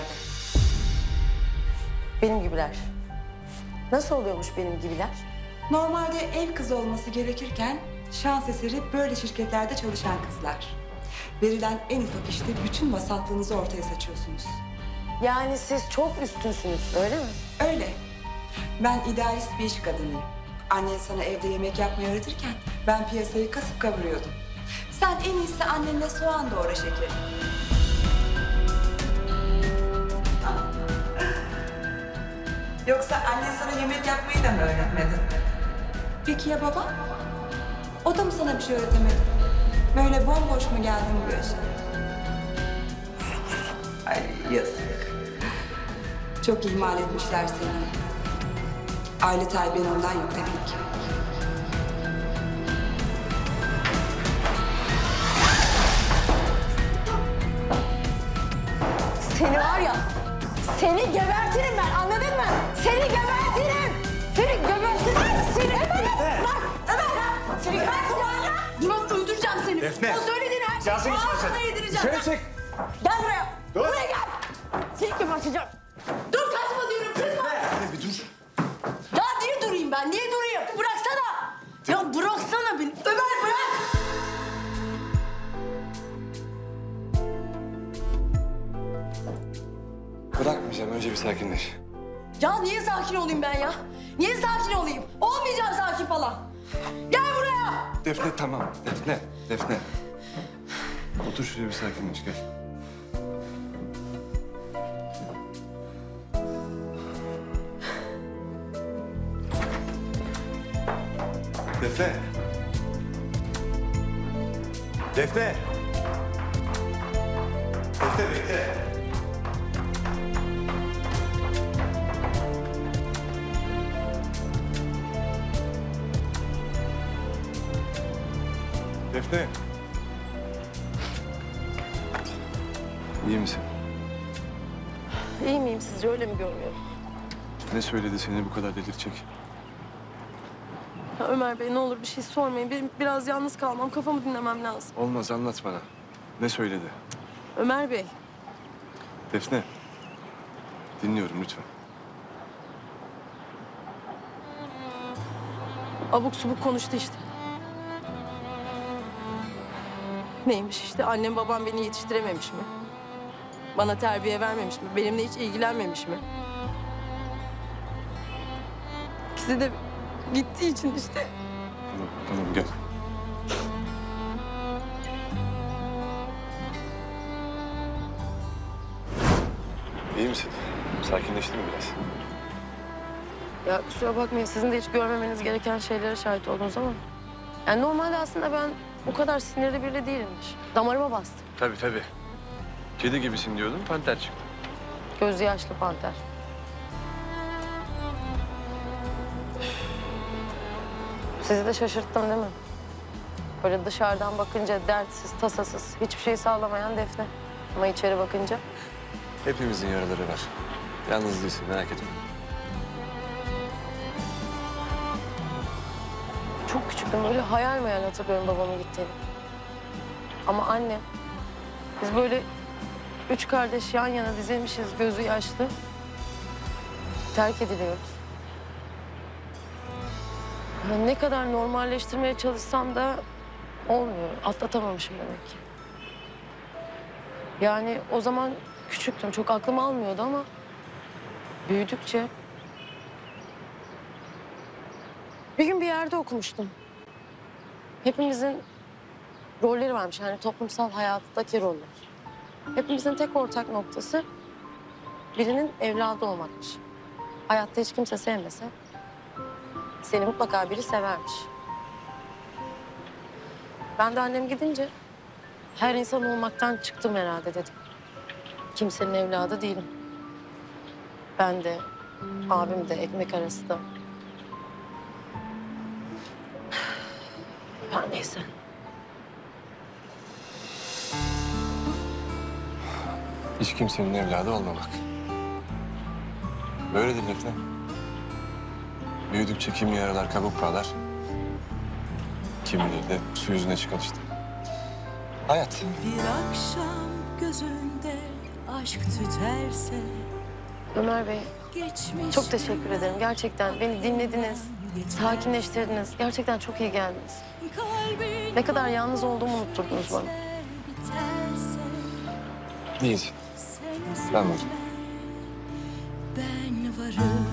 Benim gibiler. Nasıl oluyormuş benim gibiler? Normalde ev kızı olması gerekirken şans eseri böyle şirketlerde çalışan kızlar. Verilen en ufak işte bütün vasatlığınızı ortaya saçıyorsunuz. Yani siz çok üstünsünüz, öyle mi? Öyle. Ben idealist bir iş kadınıyım. Annen sana evde yemek yapmayı öğretirken ben piyasayı kasıp kavuruyordum. Sen en iyisi annenle soğan doğra şekerim. Yoksa annen sana yemek yapmayı da mı öğretmedi? Peki ya baba? O da mı sana bir şey öğretemedi? Böyle bomboş mu geldin bu yaşa? Ay yazık. Çok ihmal etmişler seni. Aile terbiyen ondan yok demek ki. Seni var ya, seni gebertirim ben, anladın mı? Seni gebertirim! Seni gebertirim! Seni Ömer! Bak, Ömer! Seni gebertirim! Burak öldüreceğim seni. Defne! O söylediğin her şeyi Yasemin ağzına çıkmasın. yedireceğim. Dışarı çık! Gel buraya! Dur! Buraya gel! Seni geberteceğim. Dur kaçma diyorum, kızma! Defne bir dur. Ya niye durayım ben, niye durayım? Bıraksana! Ya bıraksana beni, Ömer bırak! Bırakmayacağım, önce bir sakinleş. Ya niye sakin olayım ben ya? Niye sakin olayım? Olmayacağım sakin falan. Gel buraya! Defne tamam, Defne, Defne. Otur şuraya bir sakinleş, gel. Defne. Defne. Defne bekle. Defne. İyi misin? İyi miyim sizce, öyle mi görünüyorum? Ne söyledi seni bu kadar delirtecek? Ya Ömer Bey ne olur bir şey sormayın. Benim biraz yalnız kalmam, kafamı dinlemem lazım. Olmaz, anlat bana. Ne söyledi? Ömer Bey. Defne. Dinliyorum lütfen. Abuk subuk konuştu işte. Neymiş işte, annem babam beni yetiştirememiş mi? Bana terbiye vermemiş mi? Benimle hiç ilgilenmemiş mi? İkisi de gittiği için işte. Tamam, tamam gel. İyi misin? Sakinleştin mi biraz? Ya kusura bakmayın, sizin de hiç görmemeniz gereken şeylere şahit oldunuz ama... Yani normalde aslında ben bu kadar sinirli biri değilimdir. Damarıma bastı. Tabii tabii. Kedi gibisin diyordum, panter çıktı. Gözü yaşlı panter. Sizi de şaşırttım değil mi? Böyle dışarıdan bakınca dertsiz, tasasız, hiçbir şey sağlamayan Defne. Ama içeri bakınca... Hepimizin yaraları var. Yalnız değilsin, merak etme. Çok küçüktüm, böyle hayal meyal hatırlıyorum babamın gittiğini. Ama annem, biz böyle üç kardeş yan yana dizilmişiz, gözü yaşlı. Terk ediliyoruz. Yani ne kadar normalleştirmeye çalışsam da olmuyor. Atlatamamışım demek ki. Yani o zaman küçüktüm, çok aklım almıyordu ama büyüdükçe... Bir gün bir yerde okumuştum. Hepimizin rolleri varmış, yani toplumsal hayattaki roller. Hepimizin tek ortak noktası birinin evladı olmakmış. Hayatta hiç kimse sevmese seni mutlaka biri severmiş. Ben de annem gidince her insan olmaktan çıktım herhalde dedim. Kimsenin evladı değilim. Ben de, abim de, ekmek arası da. Ya neyse. Hiç kimsenin evladı olmamak. Böyledir Defne. Büyüdükçe kimi yaralar kabuk bağlar. Kimileri de su yüzüne çıkar işte. Hayat. Bir akşam gözünde aşk tüterse. Ömer Bey, çok teşekkür ederim. Gerçekten beni dinlediniz, sakinleştirdiniz. Gerçekten çok iyi geldiniz. Ne kadar yalnız olduğumu unutturdunuz bana. Değilsin. Ben varım. Ben varım.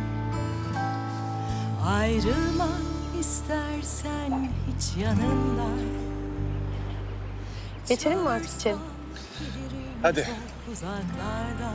Ayrılma istersen hiç yanımdan. Geçelim mi artık içeri? Hadi. Uzaklardan.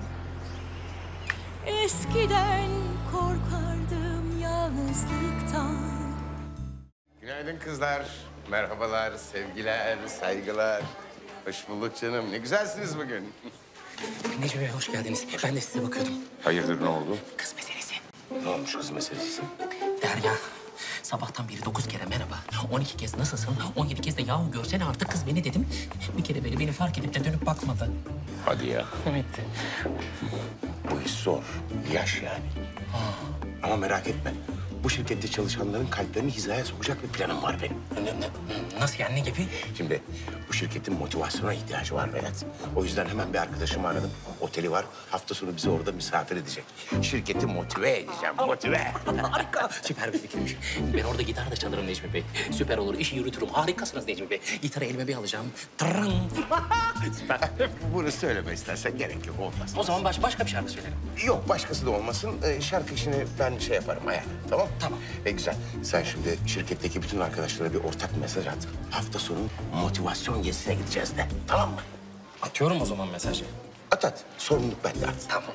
Eskiden korkardım yalnızlıktan. Günaydın kızlar. Merhabalar, sevgiler, saygılar. Hoş bulduk canım. Ne güzelsiniz bugün. Necmi Bey hoş geldiniz. Ben de size bakıyordum. Hayırdır, ne oldu? Kız meselesi. Ne olmuş kız meselesi? Derya, sabahtan beri dokuz kere merhaba, on iki kez nasılsın, on yedi kez de yahu görsene artık kız beni dedim. Bir kere böyle beni fark edip de dönüp bakmadı. Hadi ya. Evet. Bu iş zor. Yaş yani. Ama merak etme. Bu şirkette çalışanların kalplerini hizaya sokacak bir planım var benim. Nasıl yani, ne gibi? Şimdi bu şirketin motivasyona ihtiyacı var Vedat. O yüzden hemen bir arkadaşımı aradım. Oteli var. Hafta sonu bizi orada misafir edecek. Şirketi motive edeceğim, motive. Harika. Süper bir fikirmiş. Ben orada gitar da çalarım Necmi Bey. Süper olur, işi yürütürüm. Harikasınız Necmi Bey. Gitarı elime bir alacağım. Tırrın. Süper. Bunu söyleme istersen, gerek yok, olmaz. O zaman baş, başka bir şarkı söylerim. Yok, başkası da olmasın. Ee, şarkı işini ben şey yaparım, ayarlarım, tamam? Tamam. E güzel. Sen şimdi şirketteki bütün arkadaşlara bir ortak mesaj at. Hafta sonu motivasyon gezisine gideceğiz de, tamam mı? Atıyorum o zaman mesajı. At at. Sorumluluk bende at. Tamam.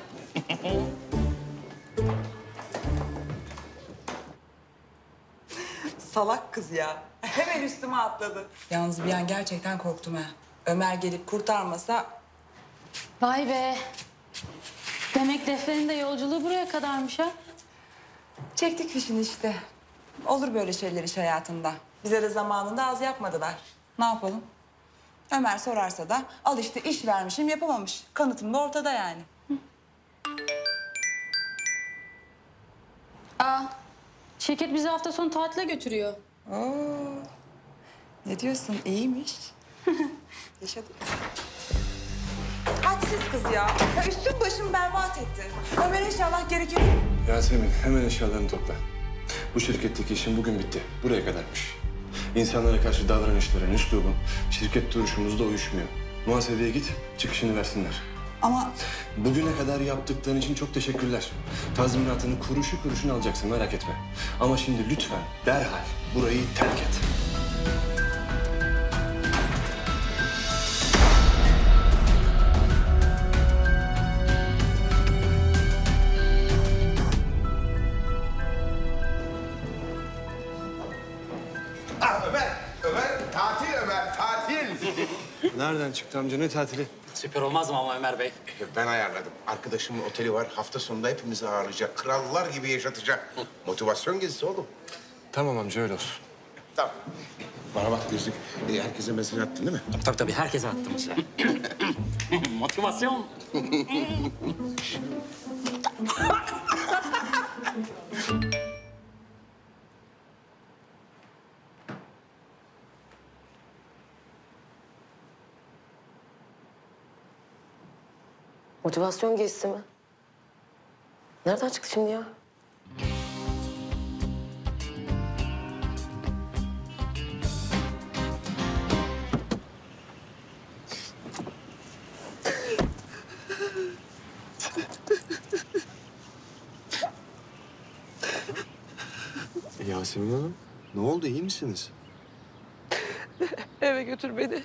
Salak kız ya. Hemen üstüme atladı. Yalnız bir an gerçekten korktum ha. Ömer gelip kurtarmasa... Vay be. Demek Defne'nin de yolculuğu buraya kadarmış ha. Çektik fişini işte. Olur böyle şeyler iş hayatında. Bize de zamanında az yapmadılar. Ne yapalım? Ömer sorarsa da al işte iş vermişim yapamamış. Kanıtım da ortada yani. Aa, şirket bizi hafta sonu tatile götürüyor. Oo. Ne diyorsun? İyiymiş. Yaşadık. Hadsiz kız ya. ya. Üstüm başım berbat etti. Ömer inşallah gerekir. Yasemin, hemen eşyalarını topla. Bu şirketteki işim bugün bitti. Buraya kadarmış. İnsanlara karşı davranışların, üslubun, şirket duruşumuzda uyuşmuyor. Muhasebeye git, çıkışını versinler. Ama... Bugüne kadar yaptıkların için çok teşekkürler. Tazminatını kuruşu kuruşuna alacaksın, merak etme. Ama şimdi lütfen, derhal burayı terk et. Nereden çıktı amca? Ne tatili? Süper olmaz mı ama Ömer Bey? Ben ayarladım. Arkadaşımın oteli var. Hafta sonunda hepimizi ağırlayacak. Krallar gibi yaşatacak. Motivasyon gezisi oğlum. Tamam amca öyle olsun. Tamam. Bana bak Gözlük. E, herkese mesaj attın değil mi? Tabii tabii herkese attım işte. Motivasyon. Motivasyon gezisi mi? Nereden çıktı şimdi ya? Yasemin Hanım, ne oldu? İyi misiniz? Eve götür beni.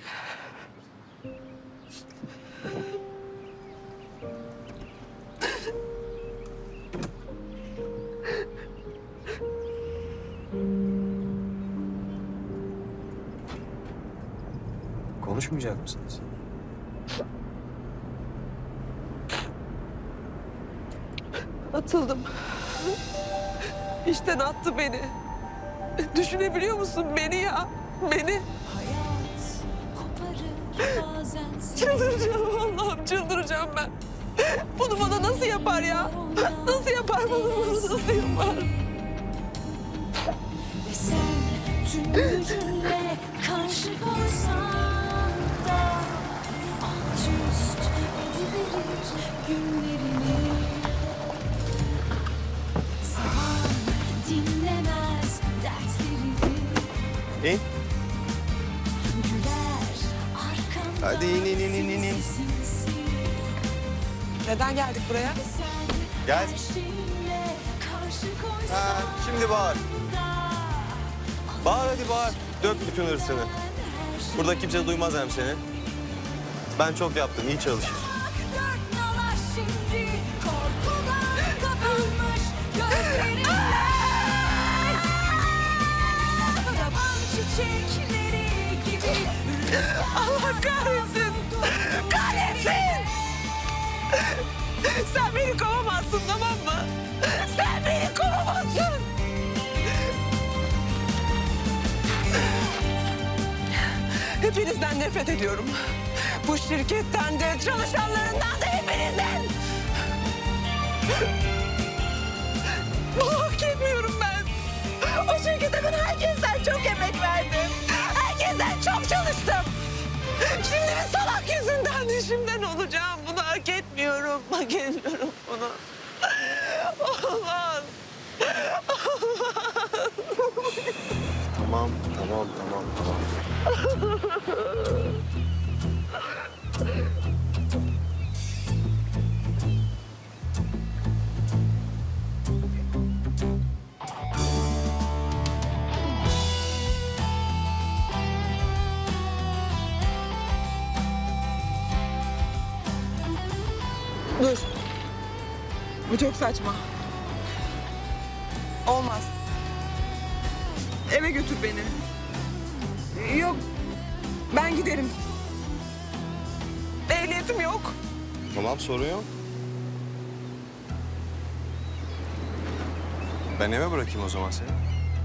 Konuşmayacak mısınız? Atıldım. İşten attı beni. Düşünebiliyor musun beni ya? Beni. Çıldıracağım Allah'ım, çıldıracağım ben. Bunu bana nasıl yapar ya? Nasıl yapar bunu, bunu nasıl yapar? Ve sen tüm gücünle karşı koysan da alt üst ediverir günlerini. Zaman dinlemez dertlerini. İn. Güler arkamdan. Hadi in, in, in, in, in, in. Neden geldik buraya? Gel. Ha, şimdi bağır. Bağır hadi bağır. Dök bütün hırsını. Burada kimse duymaz hem seni. Ben çok yaptım, iyi çalışır. Şimdi korkudan kapanmış gözlerimle. Yaban çiçekleri gibi. Allah kahretsin! Kahretsin! Sen beni kovamazsın, tamam mı? Sen beni kovamazsın! Hepinizden nefret ediyorum. Bu şirketten de, çalışanlarından da hepinizden! Bunu hak etmiyorum ben. O şirkete ben herkesten çok emek verdim. Herkesten çok çalıştım. Şimdi bir salak yüzünden işimden olacağım. Bunu hak etmiyorum. Hak etmiyorum bunu. Olmaz. Tamam, tamam, tamam, tamam. Dur. Bu çok saçma. Olmaz. Eve götür beni. Yok. Ben giderim. Ehliyetim yok. Tamam, sorun yok. Ben eve bırakayım o zaman seni.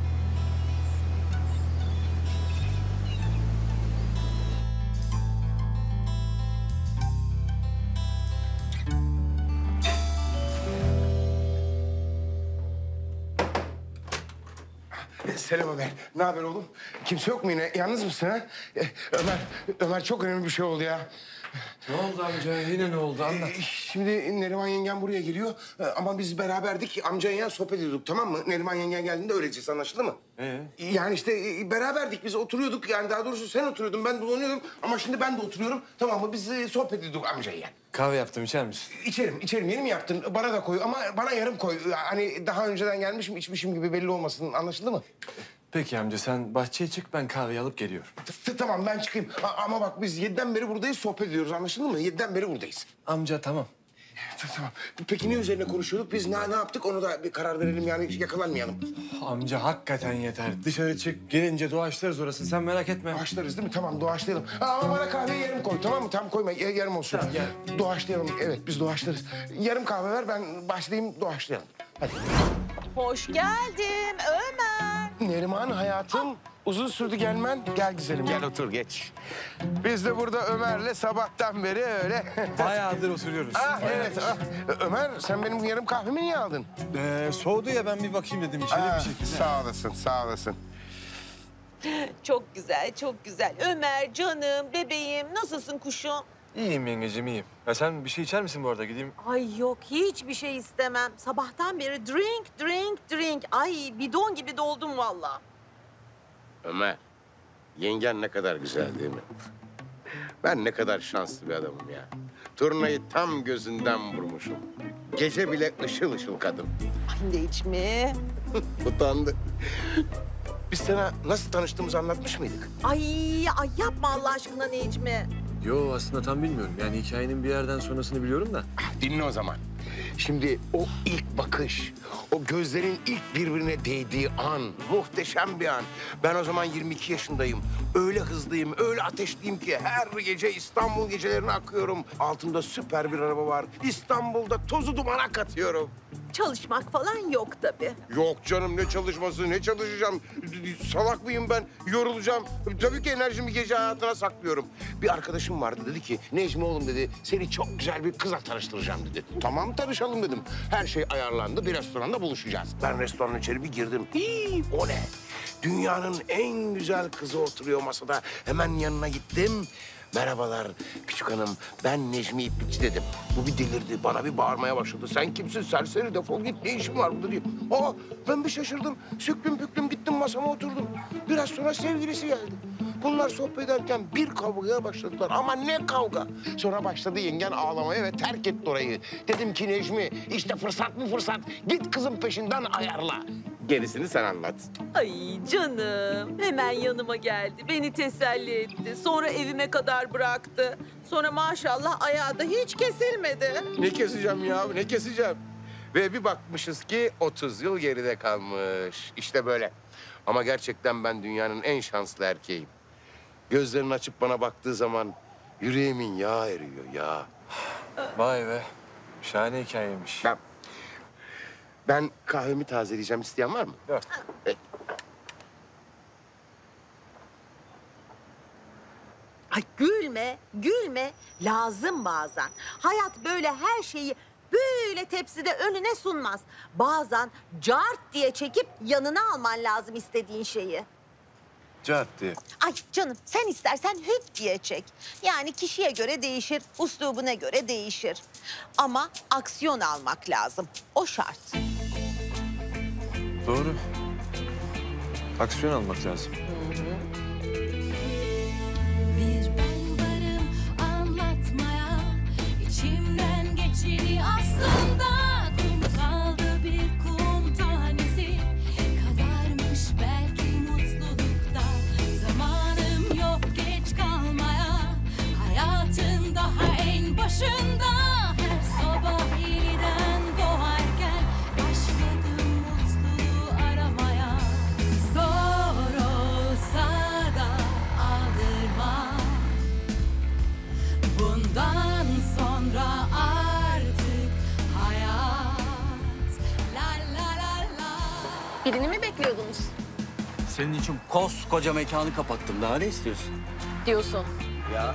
Selam Ömer. Ne haber oğlum? Kimse yok mu yine? Yalnız mısın ha? Ee, Ömer, Ömer çok önemli bir şey oldu ya. Ne oldu amca? Yine ne oldu? Anlat. Ee, Şimdi Neriman yengen buraya geliyor. Ee, Ama biz beraberdik. Amca yengen sohbet ediyorduk, tamam mı? Neriman yengen geldiğinde öğreteceğiz, anlaşıldı mı? Ee? Yani işte e, beraberdik, biz oturuyorduk. Yani daha doğrusu sen oturuyordun, ben dolanıyordum. Ama şimdi ben de oturuyorum, tamam mı? Biz e, sohbet ediyorduk amca yengen. Kahve yaptım, içer misin? İçerim, içerim. Yeni mi yaptın? Bana da koy ama bana yarım koy. Hani daha önceden gelmişim, içmişim gibi belli olmasın. Anlaşıldı mı? Peki amca, sen bahçeye çık, ben kahveyi alıp geliyorum. T- Tamam, ben çıkayım. A- ama bak biz yediden beri buradayız, sohbet ediyoruz. Anlaşıldı mı? Yediden beri buradayız. Amca tamam. Tamam. Peki ne üzerine konuşuyorduk? Biz ne, ne yaptık? Onu da bir karar verelim yani yakalanmayalım. Amca hakikaten yeter. Dışarı çık, gelince doğaçlarız orası. Sen merak etme. Doğaçlarız değil mi? Tamam doğaçlayalım. Ama bana kahveyi yarım koy tamam mı? Tam koyma y- yarım olsun. Tamam, gel. Doğaçlayalım. Evet biz doğaçlarız. Yarım kahve ver ben başlayayım doğaçlayalım. Hadi. Hoş geldin Ömer. Neriman hayatım uzun sürdü gelmen. Gel güzelim gel otur geç. Biz de burada Ömer'le sabahtan beri öyle. Bayağıdır oturuyoruz. Ah evet. Ah. Ömer sen benim yarım kahvemi niye aldın? Ee, soğudu ya ben bir bakayım dedim içeri Ah, bir şekilde. Sağ olasın sağ olasın. Çok güzel, çok güzel. Ömer, canım, bebeğim. Nasılsın kuşum? İyiyim yengeciğim iyiyim. Ya sen bir şey içer misin bu arada gideyim? Ay yok, hiçbir şey istemem. Sabahtan beri drink, drink, drink. Ay bidon gibi doldum vallahi. Ömer, yengen ne kadar güzel değil mi? Ben ne kadar şanslı bir adamım ya. Turnayı tam gözünden vurmuşum. Gece bile ışıl ışıl kadın. Ay Necmi. Utandı. Biz sana nasıl tanıştığımızı anlatmış mıydık? Ay, ay yapma Allah aşkına Necmi. Yo aslında tam bilmiyorum. Yani hikayenin bir yerden sonrasını biliyorum da. Dinle o zaman. Şimdi o ilk bakış, o gözlerin ilk birbirine değdiği an, muhteşem bir an. Ben o zaman yirmi iki yaşındayım. Öyle hızlıyım, öyle ateşliyim ki her gece İstanbul gecelerine akıyorum. Altımda süper bir araba var. İstanbul'da tozu dumana katıyorum. Çalışmak falan yok tabii. Yok canım ne çalışması, ne çalışacağım? Salak mıyım ben? Yorulacağım. Tabii ki enerjimi gece hayatına saklıyorum. Bir arkadaşım vardı dedi ki, Necmi oğlum dedi, seni çok güzel bir kızla tanıştıracağım dedi. Tamam tanışalım dedim. Her şey ayarlandı, bir restoranda buluşacağız. Ben restoranın içeri bir girdim. Hii, o ne? Dünyanın en güzel kızı oturuyor masada. Hemen yanına gittim. Merhabalar küçük hanım, ben Necmi İplikçi dedim. Bu bir delirdi, bana bir bağırmaya başladı. Sen kimsin serseri, defol git, ne işin var burada diye. Aa, ben bir şaşırdım, süklüm püklüm gittim masama oturdum. Biraz sonra sevgilisi geldi. Bunlar sohbet ederken bir kavgaya başladılar ama ne kavga. Sonra başladı yengen ağlamaya ve terk etti orayı. Dedim ki Necmi, işte fırsat mı fırsat, git kızın peşinden ayarla. Gerisini sen anlat. Ay canım, hemen yanıma geldi. Beni teselli etti. Sonra evime kadar bıraktı. Sonra maşallah ayağı da hiç kesilmedi. Ne keseceğim ya, ne keseceğim? Ve bir bakmışız ki otuz yıl geride kalmış. İşte böyle. Ama gerçekten ben dünyanın en şanslı erkeğim. Gözlerini açıp bana baktığı zaman yüreğimin yağı eriyor, ya. Vay be. Şahane hikayeymiş. Ben, ben kahvemi tazeleyeceğim. İsteyen var mı? Yok. E, Ay gülme, gülme. Lazım bazen. Hayat böyle her şeyi böyle tepside önüne sunmaz. Bazen cart diye çekip yanına alman lazım istediğin şeyi. Cart diye. Ay canım sen istersen hüp diye çek. Yani kişiye göre değişir, üslubuna göre değişir. Ama aksiyon almak lazım. O şart. Doğru. Aksiyon almak lazım. Bir ben varım anlatmaya, içimden geçeni aslında kumsalda bir kum tanesi kadarmış belki mutlulukta. Zamanım yok geç kalmaya, hayatın daha en başında. Her sabah yeniden doğarken başladım mutluluğu aramaya. Zor olsa da aldırma, bundan sonra artık hayat. La la la la. Birini mi bekliyordunuz Senin için koskoca mekanı kapattım. Daha ne istiyorsun? diyorsun? Ya.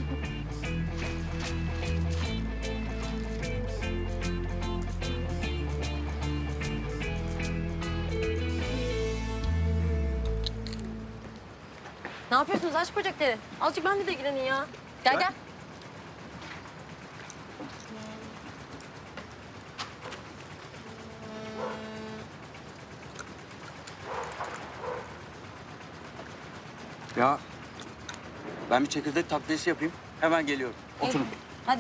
Ne yapıyorsunuz? Aç bacakları. Azıcık ben de ilgilenin ya. Gel gel. Ya ben bir çekirdek takviyesi yapayım. Hemen geliyorum. Oturun. Hadi.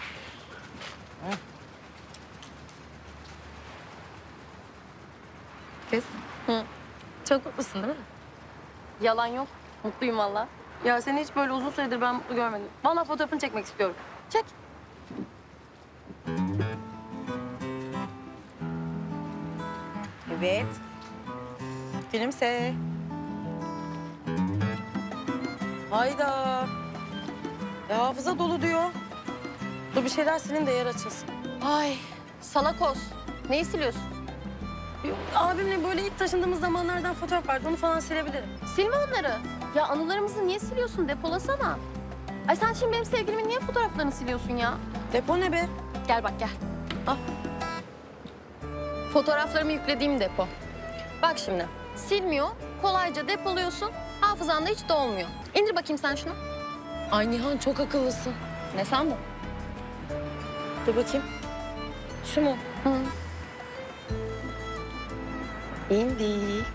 Kız. Hı. Çok mutlusun değil mi? Yalan yok. Mutluyum valla. Ya seni hiç böyle uzun süredir ben mutlu görmedim. Vallahi fotoğrafını çekmek istiyorum. Çek. Evet. Gülümse. Hayda. Ya hafıza dolu diyor. Dur bir şeyler silin de yer açılsın. Ay salakos. Neyi siliyorsun? Yok, abimle böyle ilk taşındığımız zamanlardan fotoğraf vardı. Onu falan silebilirim. Silme onları. Ya anılarımızı niye siliyorsun? Depolasana. Ay sen şimdi benim sevgilimin niye fotoğraflarını siliyorsun ya? Depo ne be? Gel bak gel. Al. Fotoğraflarımı yüklediğim depo. Bak şimdi silmiyor, kolayca depoluyorsun. Hafızanda hiç dolmuyor. İndir bakayım sen şunu. Ay Nihan çok akıllısın. Ne sandın? Dur bakayım. Şu mu? Hı. İndi.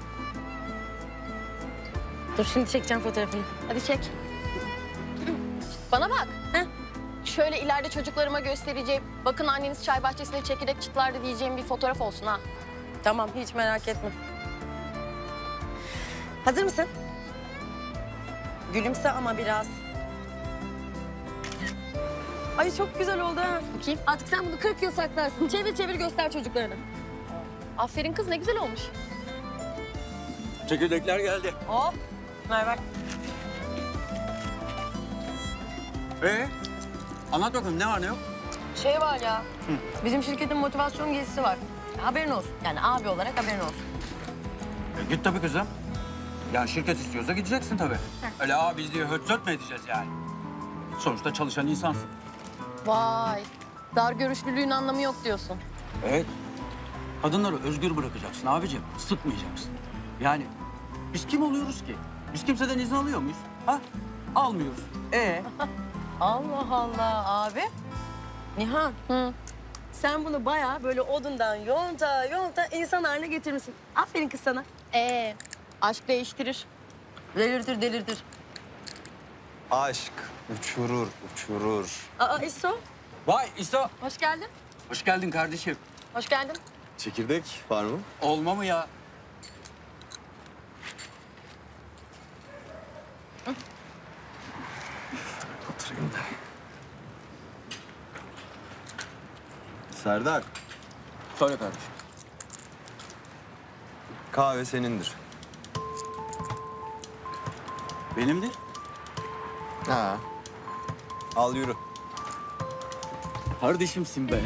Dur şimdi çekeceğim fotoğrafını. Hadi çek. Bana bak. Heh. Şöyle ileride çocuklarıma göstereceğim. Bakın anneniz çay bahçesinde çekirdek çıtlardı diyeceğim bir fotoğraf olsun ha. Tamam hiç merak etme. Hazır mısın? Gülümse ama biraz. Ay çok güzel oldu ha. Bakayım. Artık sen bunu kırk yıl saklarsın. Çevir çevir göster çocuklarına. Aferin kız ne güzel olmuş. Çekirdekler geldi. Oh. Ver ver. Ee, anlat bakalım ne var ne yok? Şey var ya. Hı. Bizim şirketin motivasyon gezisi var. Haberin olsun. Yani abi olarak haberin olsun. E, git tabii kızım. Yani şirket istiyorsa gideceksin tabii. Heh. Öyle aa biz diye höt söt mü edeceğiz yani? Sonuçta çalışan insansın. Vay. Dar görüşlülüğün anlamı yok diyorsun. Evet. Kadınları özgür bırakacaksın abicim. Sıkmayacaksın. Yani biz kim oluyoruz ki? Biz kimseden izin alıyor muyuz? Ha? Almıyoruz. Ee? Allah Allah abi. Nihan. Hı. Sen bunu bayağı böyle odundan yonta yonta insan haline getirmişsin. Aferin kız sana. Ee, aşk değiştirir. Delirtir delirtir. Aşk uçurur, uçurur. Aa İso. Vay İso. Hoş geldin. Hoş geldin kardeşim. Hoş geldin. Çekirdek var mı? Olma mı ya? Hı. Oturayım da. Serdar. Söyle kardeşim. Kahve senindir. Benimdir. Ha. Al yürü. Kardeşimsin be.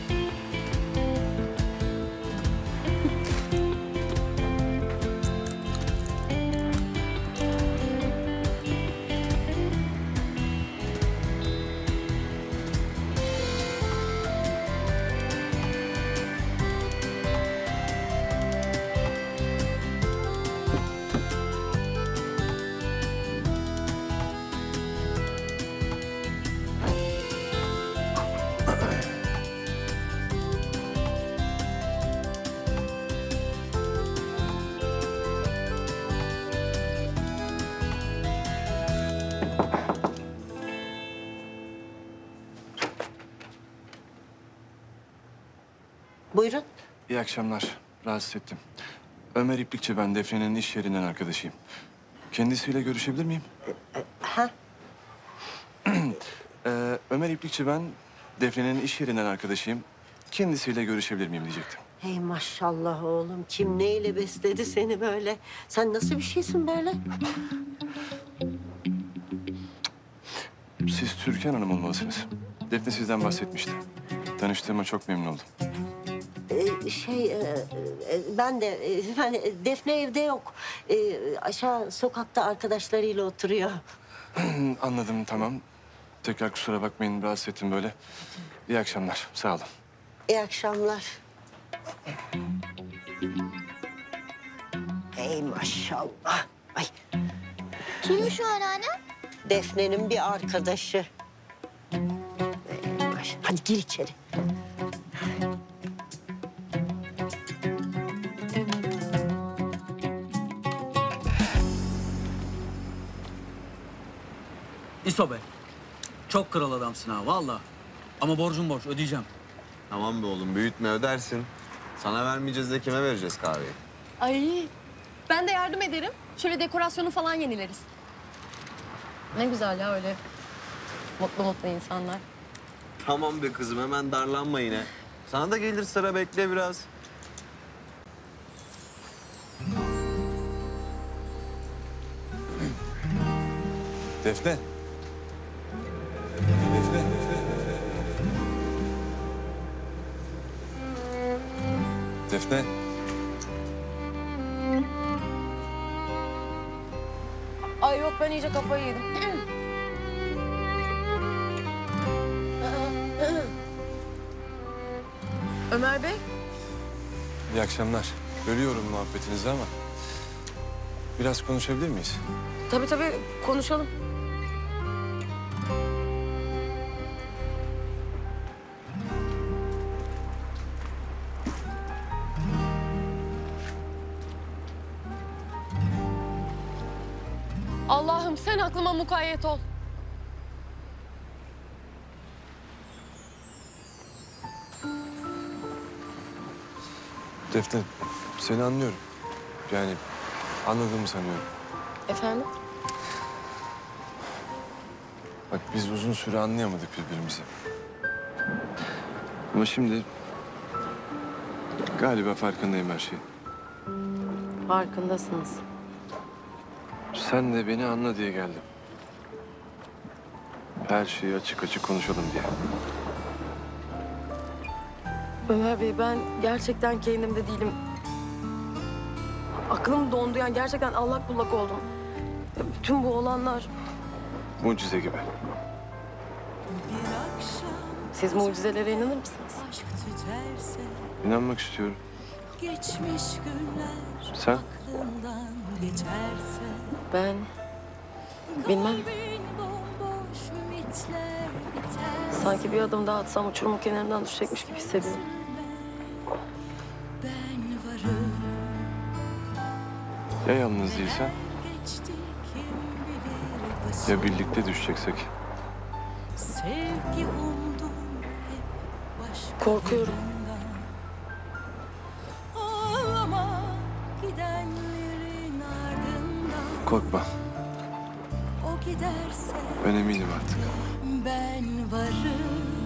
Buyurun. İyi akşamlar. Rahatsız ettim. Ömer İplikçi ben. Defne'nin iş yerinden arkadaşıyım. Kendisiyle görüşebilir miyim? Ha? ee, Ömer İplikçi ben. Defne'nin iş yerinden arkadaşıyım. Kendisiyle görüşebilir miyim diyecektim. Hey maşallah oğlum. Kim neyle besledi seni böyle? Sen nasıl bir şeysin böyle? Siz Türkan Hanım olmalısınız. Defne sizden bahsetmişti. Tanıştığıma çok memnun oldum. Ee, şey, e, e, ben de, e, yani Defne evde yok. E, aşağı sokakta arkadaşlarıyla oturuyor. Anladım, tamam. Tekrar kusura bakmayın, rahatsız ettim böyle. İyi akşamlar, sağ olun. İyi akşamlar. Ey maşallah. Ay. Kimmiş o anneanne? Defne'nin bir arkadaşı. Ey maş- Hadi gir içeri. İso be. Çok kral adamsın ha vallahi. Ama borcum borç ödeyeceğim. Tamam be oğlum, büyütme, ödersin. Sana vermeyeceğiz de kime vereceğiz kahveyi? Ay ben de yardım ederim. Şöyle dekorasyonu falan yenileriz. Ne güzel ya öyle mutlu mutlu insanlar. Tamam be kızım, hemen darlanma yine. Sana da gelir sıra, bekle biraz. Defne. Defne. Defne. Ay yok ben iyice kafayı yedim. Ömer Bey. İyi akşamlar. Bölüyorum muhabbetinizi ama biraz konuşabilir miyiz? Tabii tabii konuşalım. Allah'ım sen aklıma mukayyet ol. Defne, seni anlıyorum. Yani anladığımı sanıyorum. Efendim? Bak biz uzun süre anlayamadık birbirimizi. Ama şimdi galiba farkındayım her şeyin. Farkındasınız. Sen de beni anla diye geldim. Her şeyi açık açık konuşalım diye. Ömer Bey ben gerçekten kendimde değilim. Aklım dondu yani gerçekten allak bullak oldum. Bütün bu olanlar Mucize gibi. siz mucizelere inanır mısınız? İnanmak istiyorum. Geçmiş günler Sen? aklından geçerse Ben bilmem. kalbin bomboş ümitler biterse Sanki bir adım daha atsam uçurumun kenarından düşecekmiş gibi hissediyorum. ben varım. Ya yalnız değilsen? Geçti kim bilir başım. Ya birlikte düşeceksek? Sevgi umdum hep başka Korkuyorum. Ağlama gidenlerin ardından Korkma. o giderse Ben eminim artık. ben varım.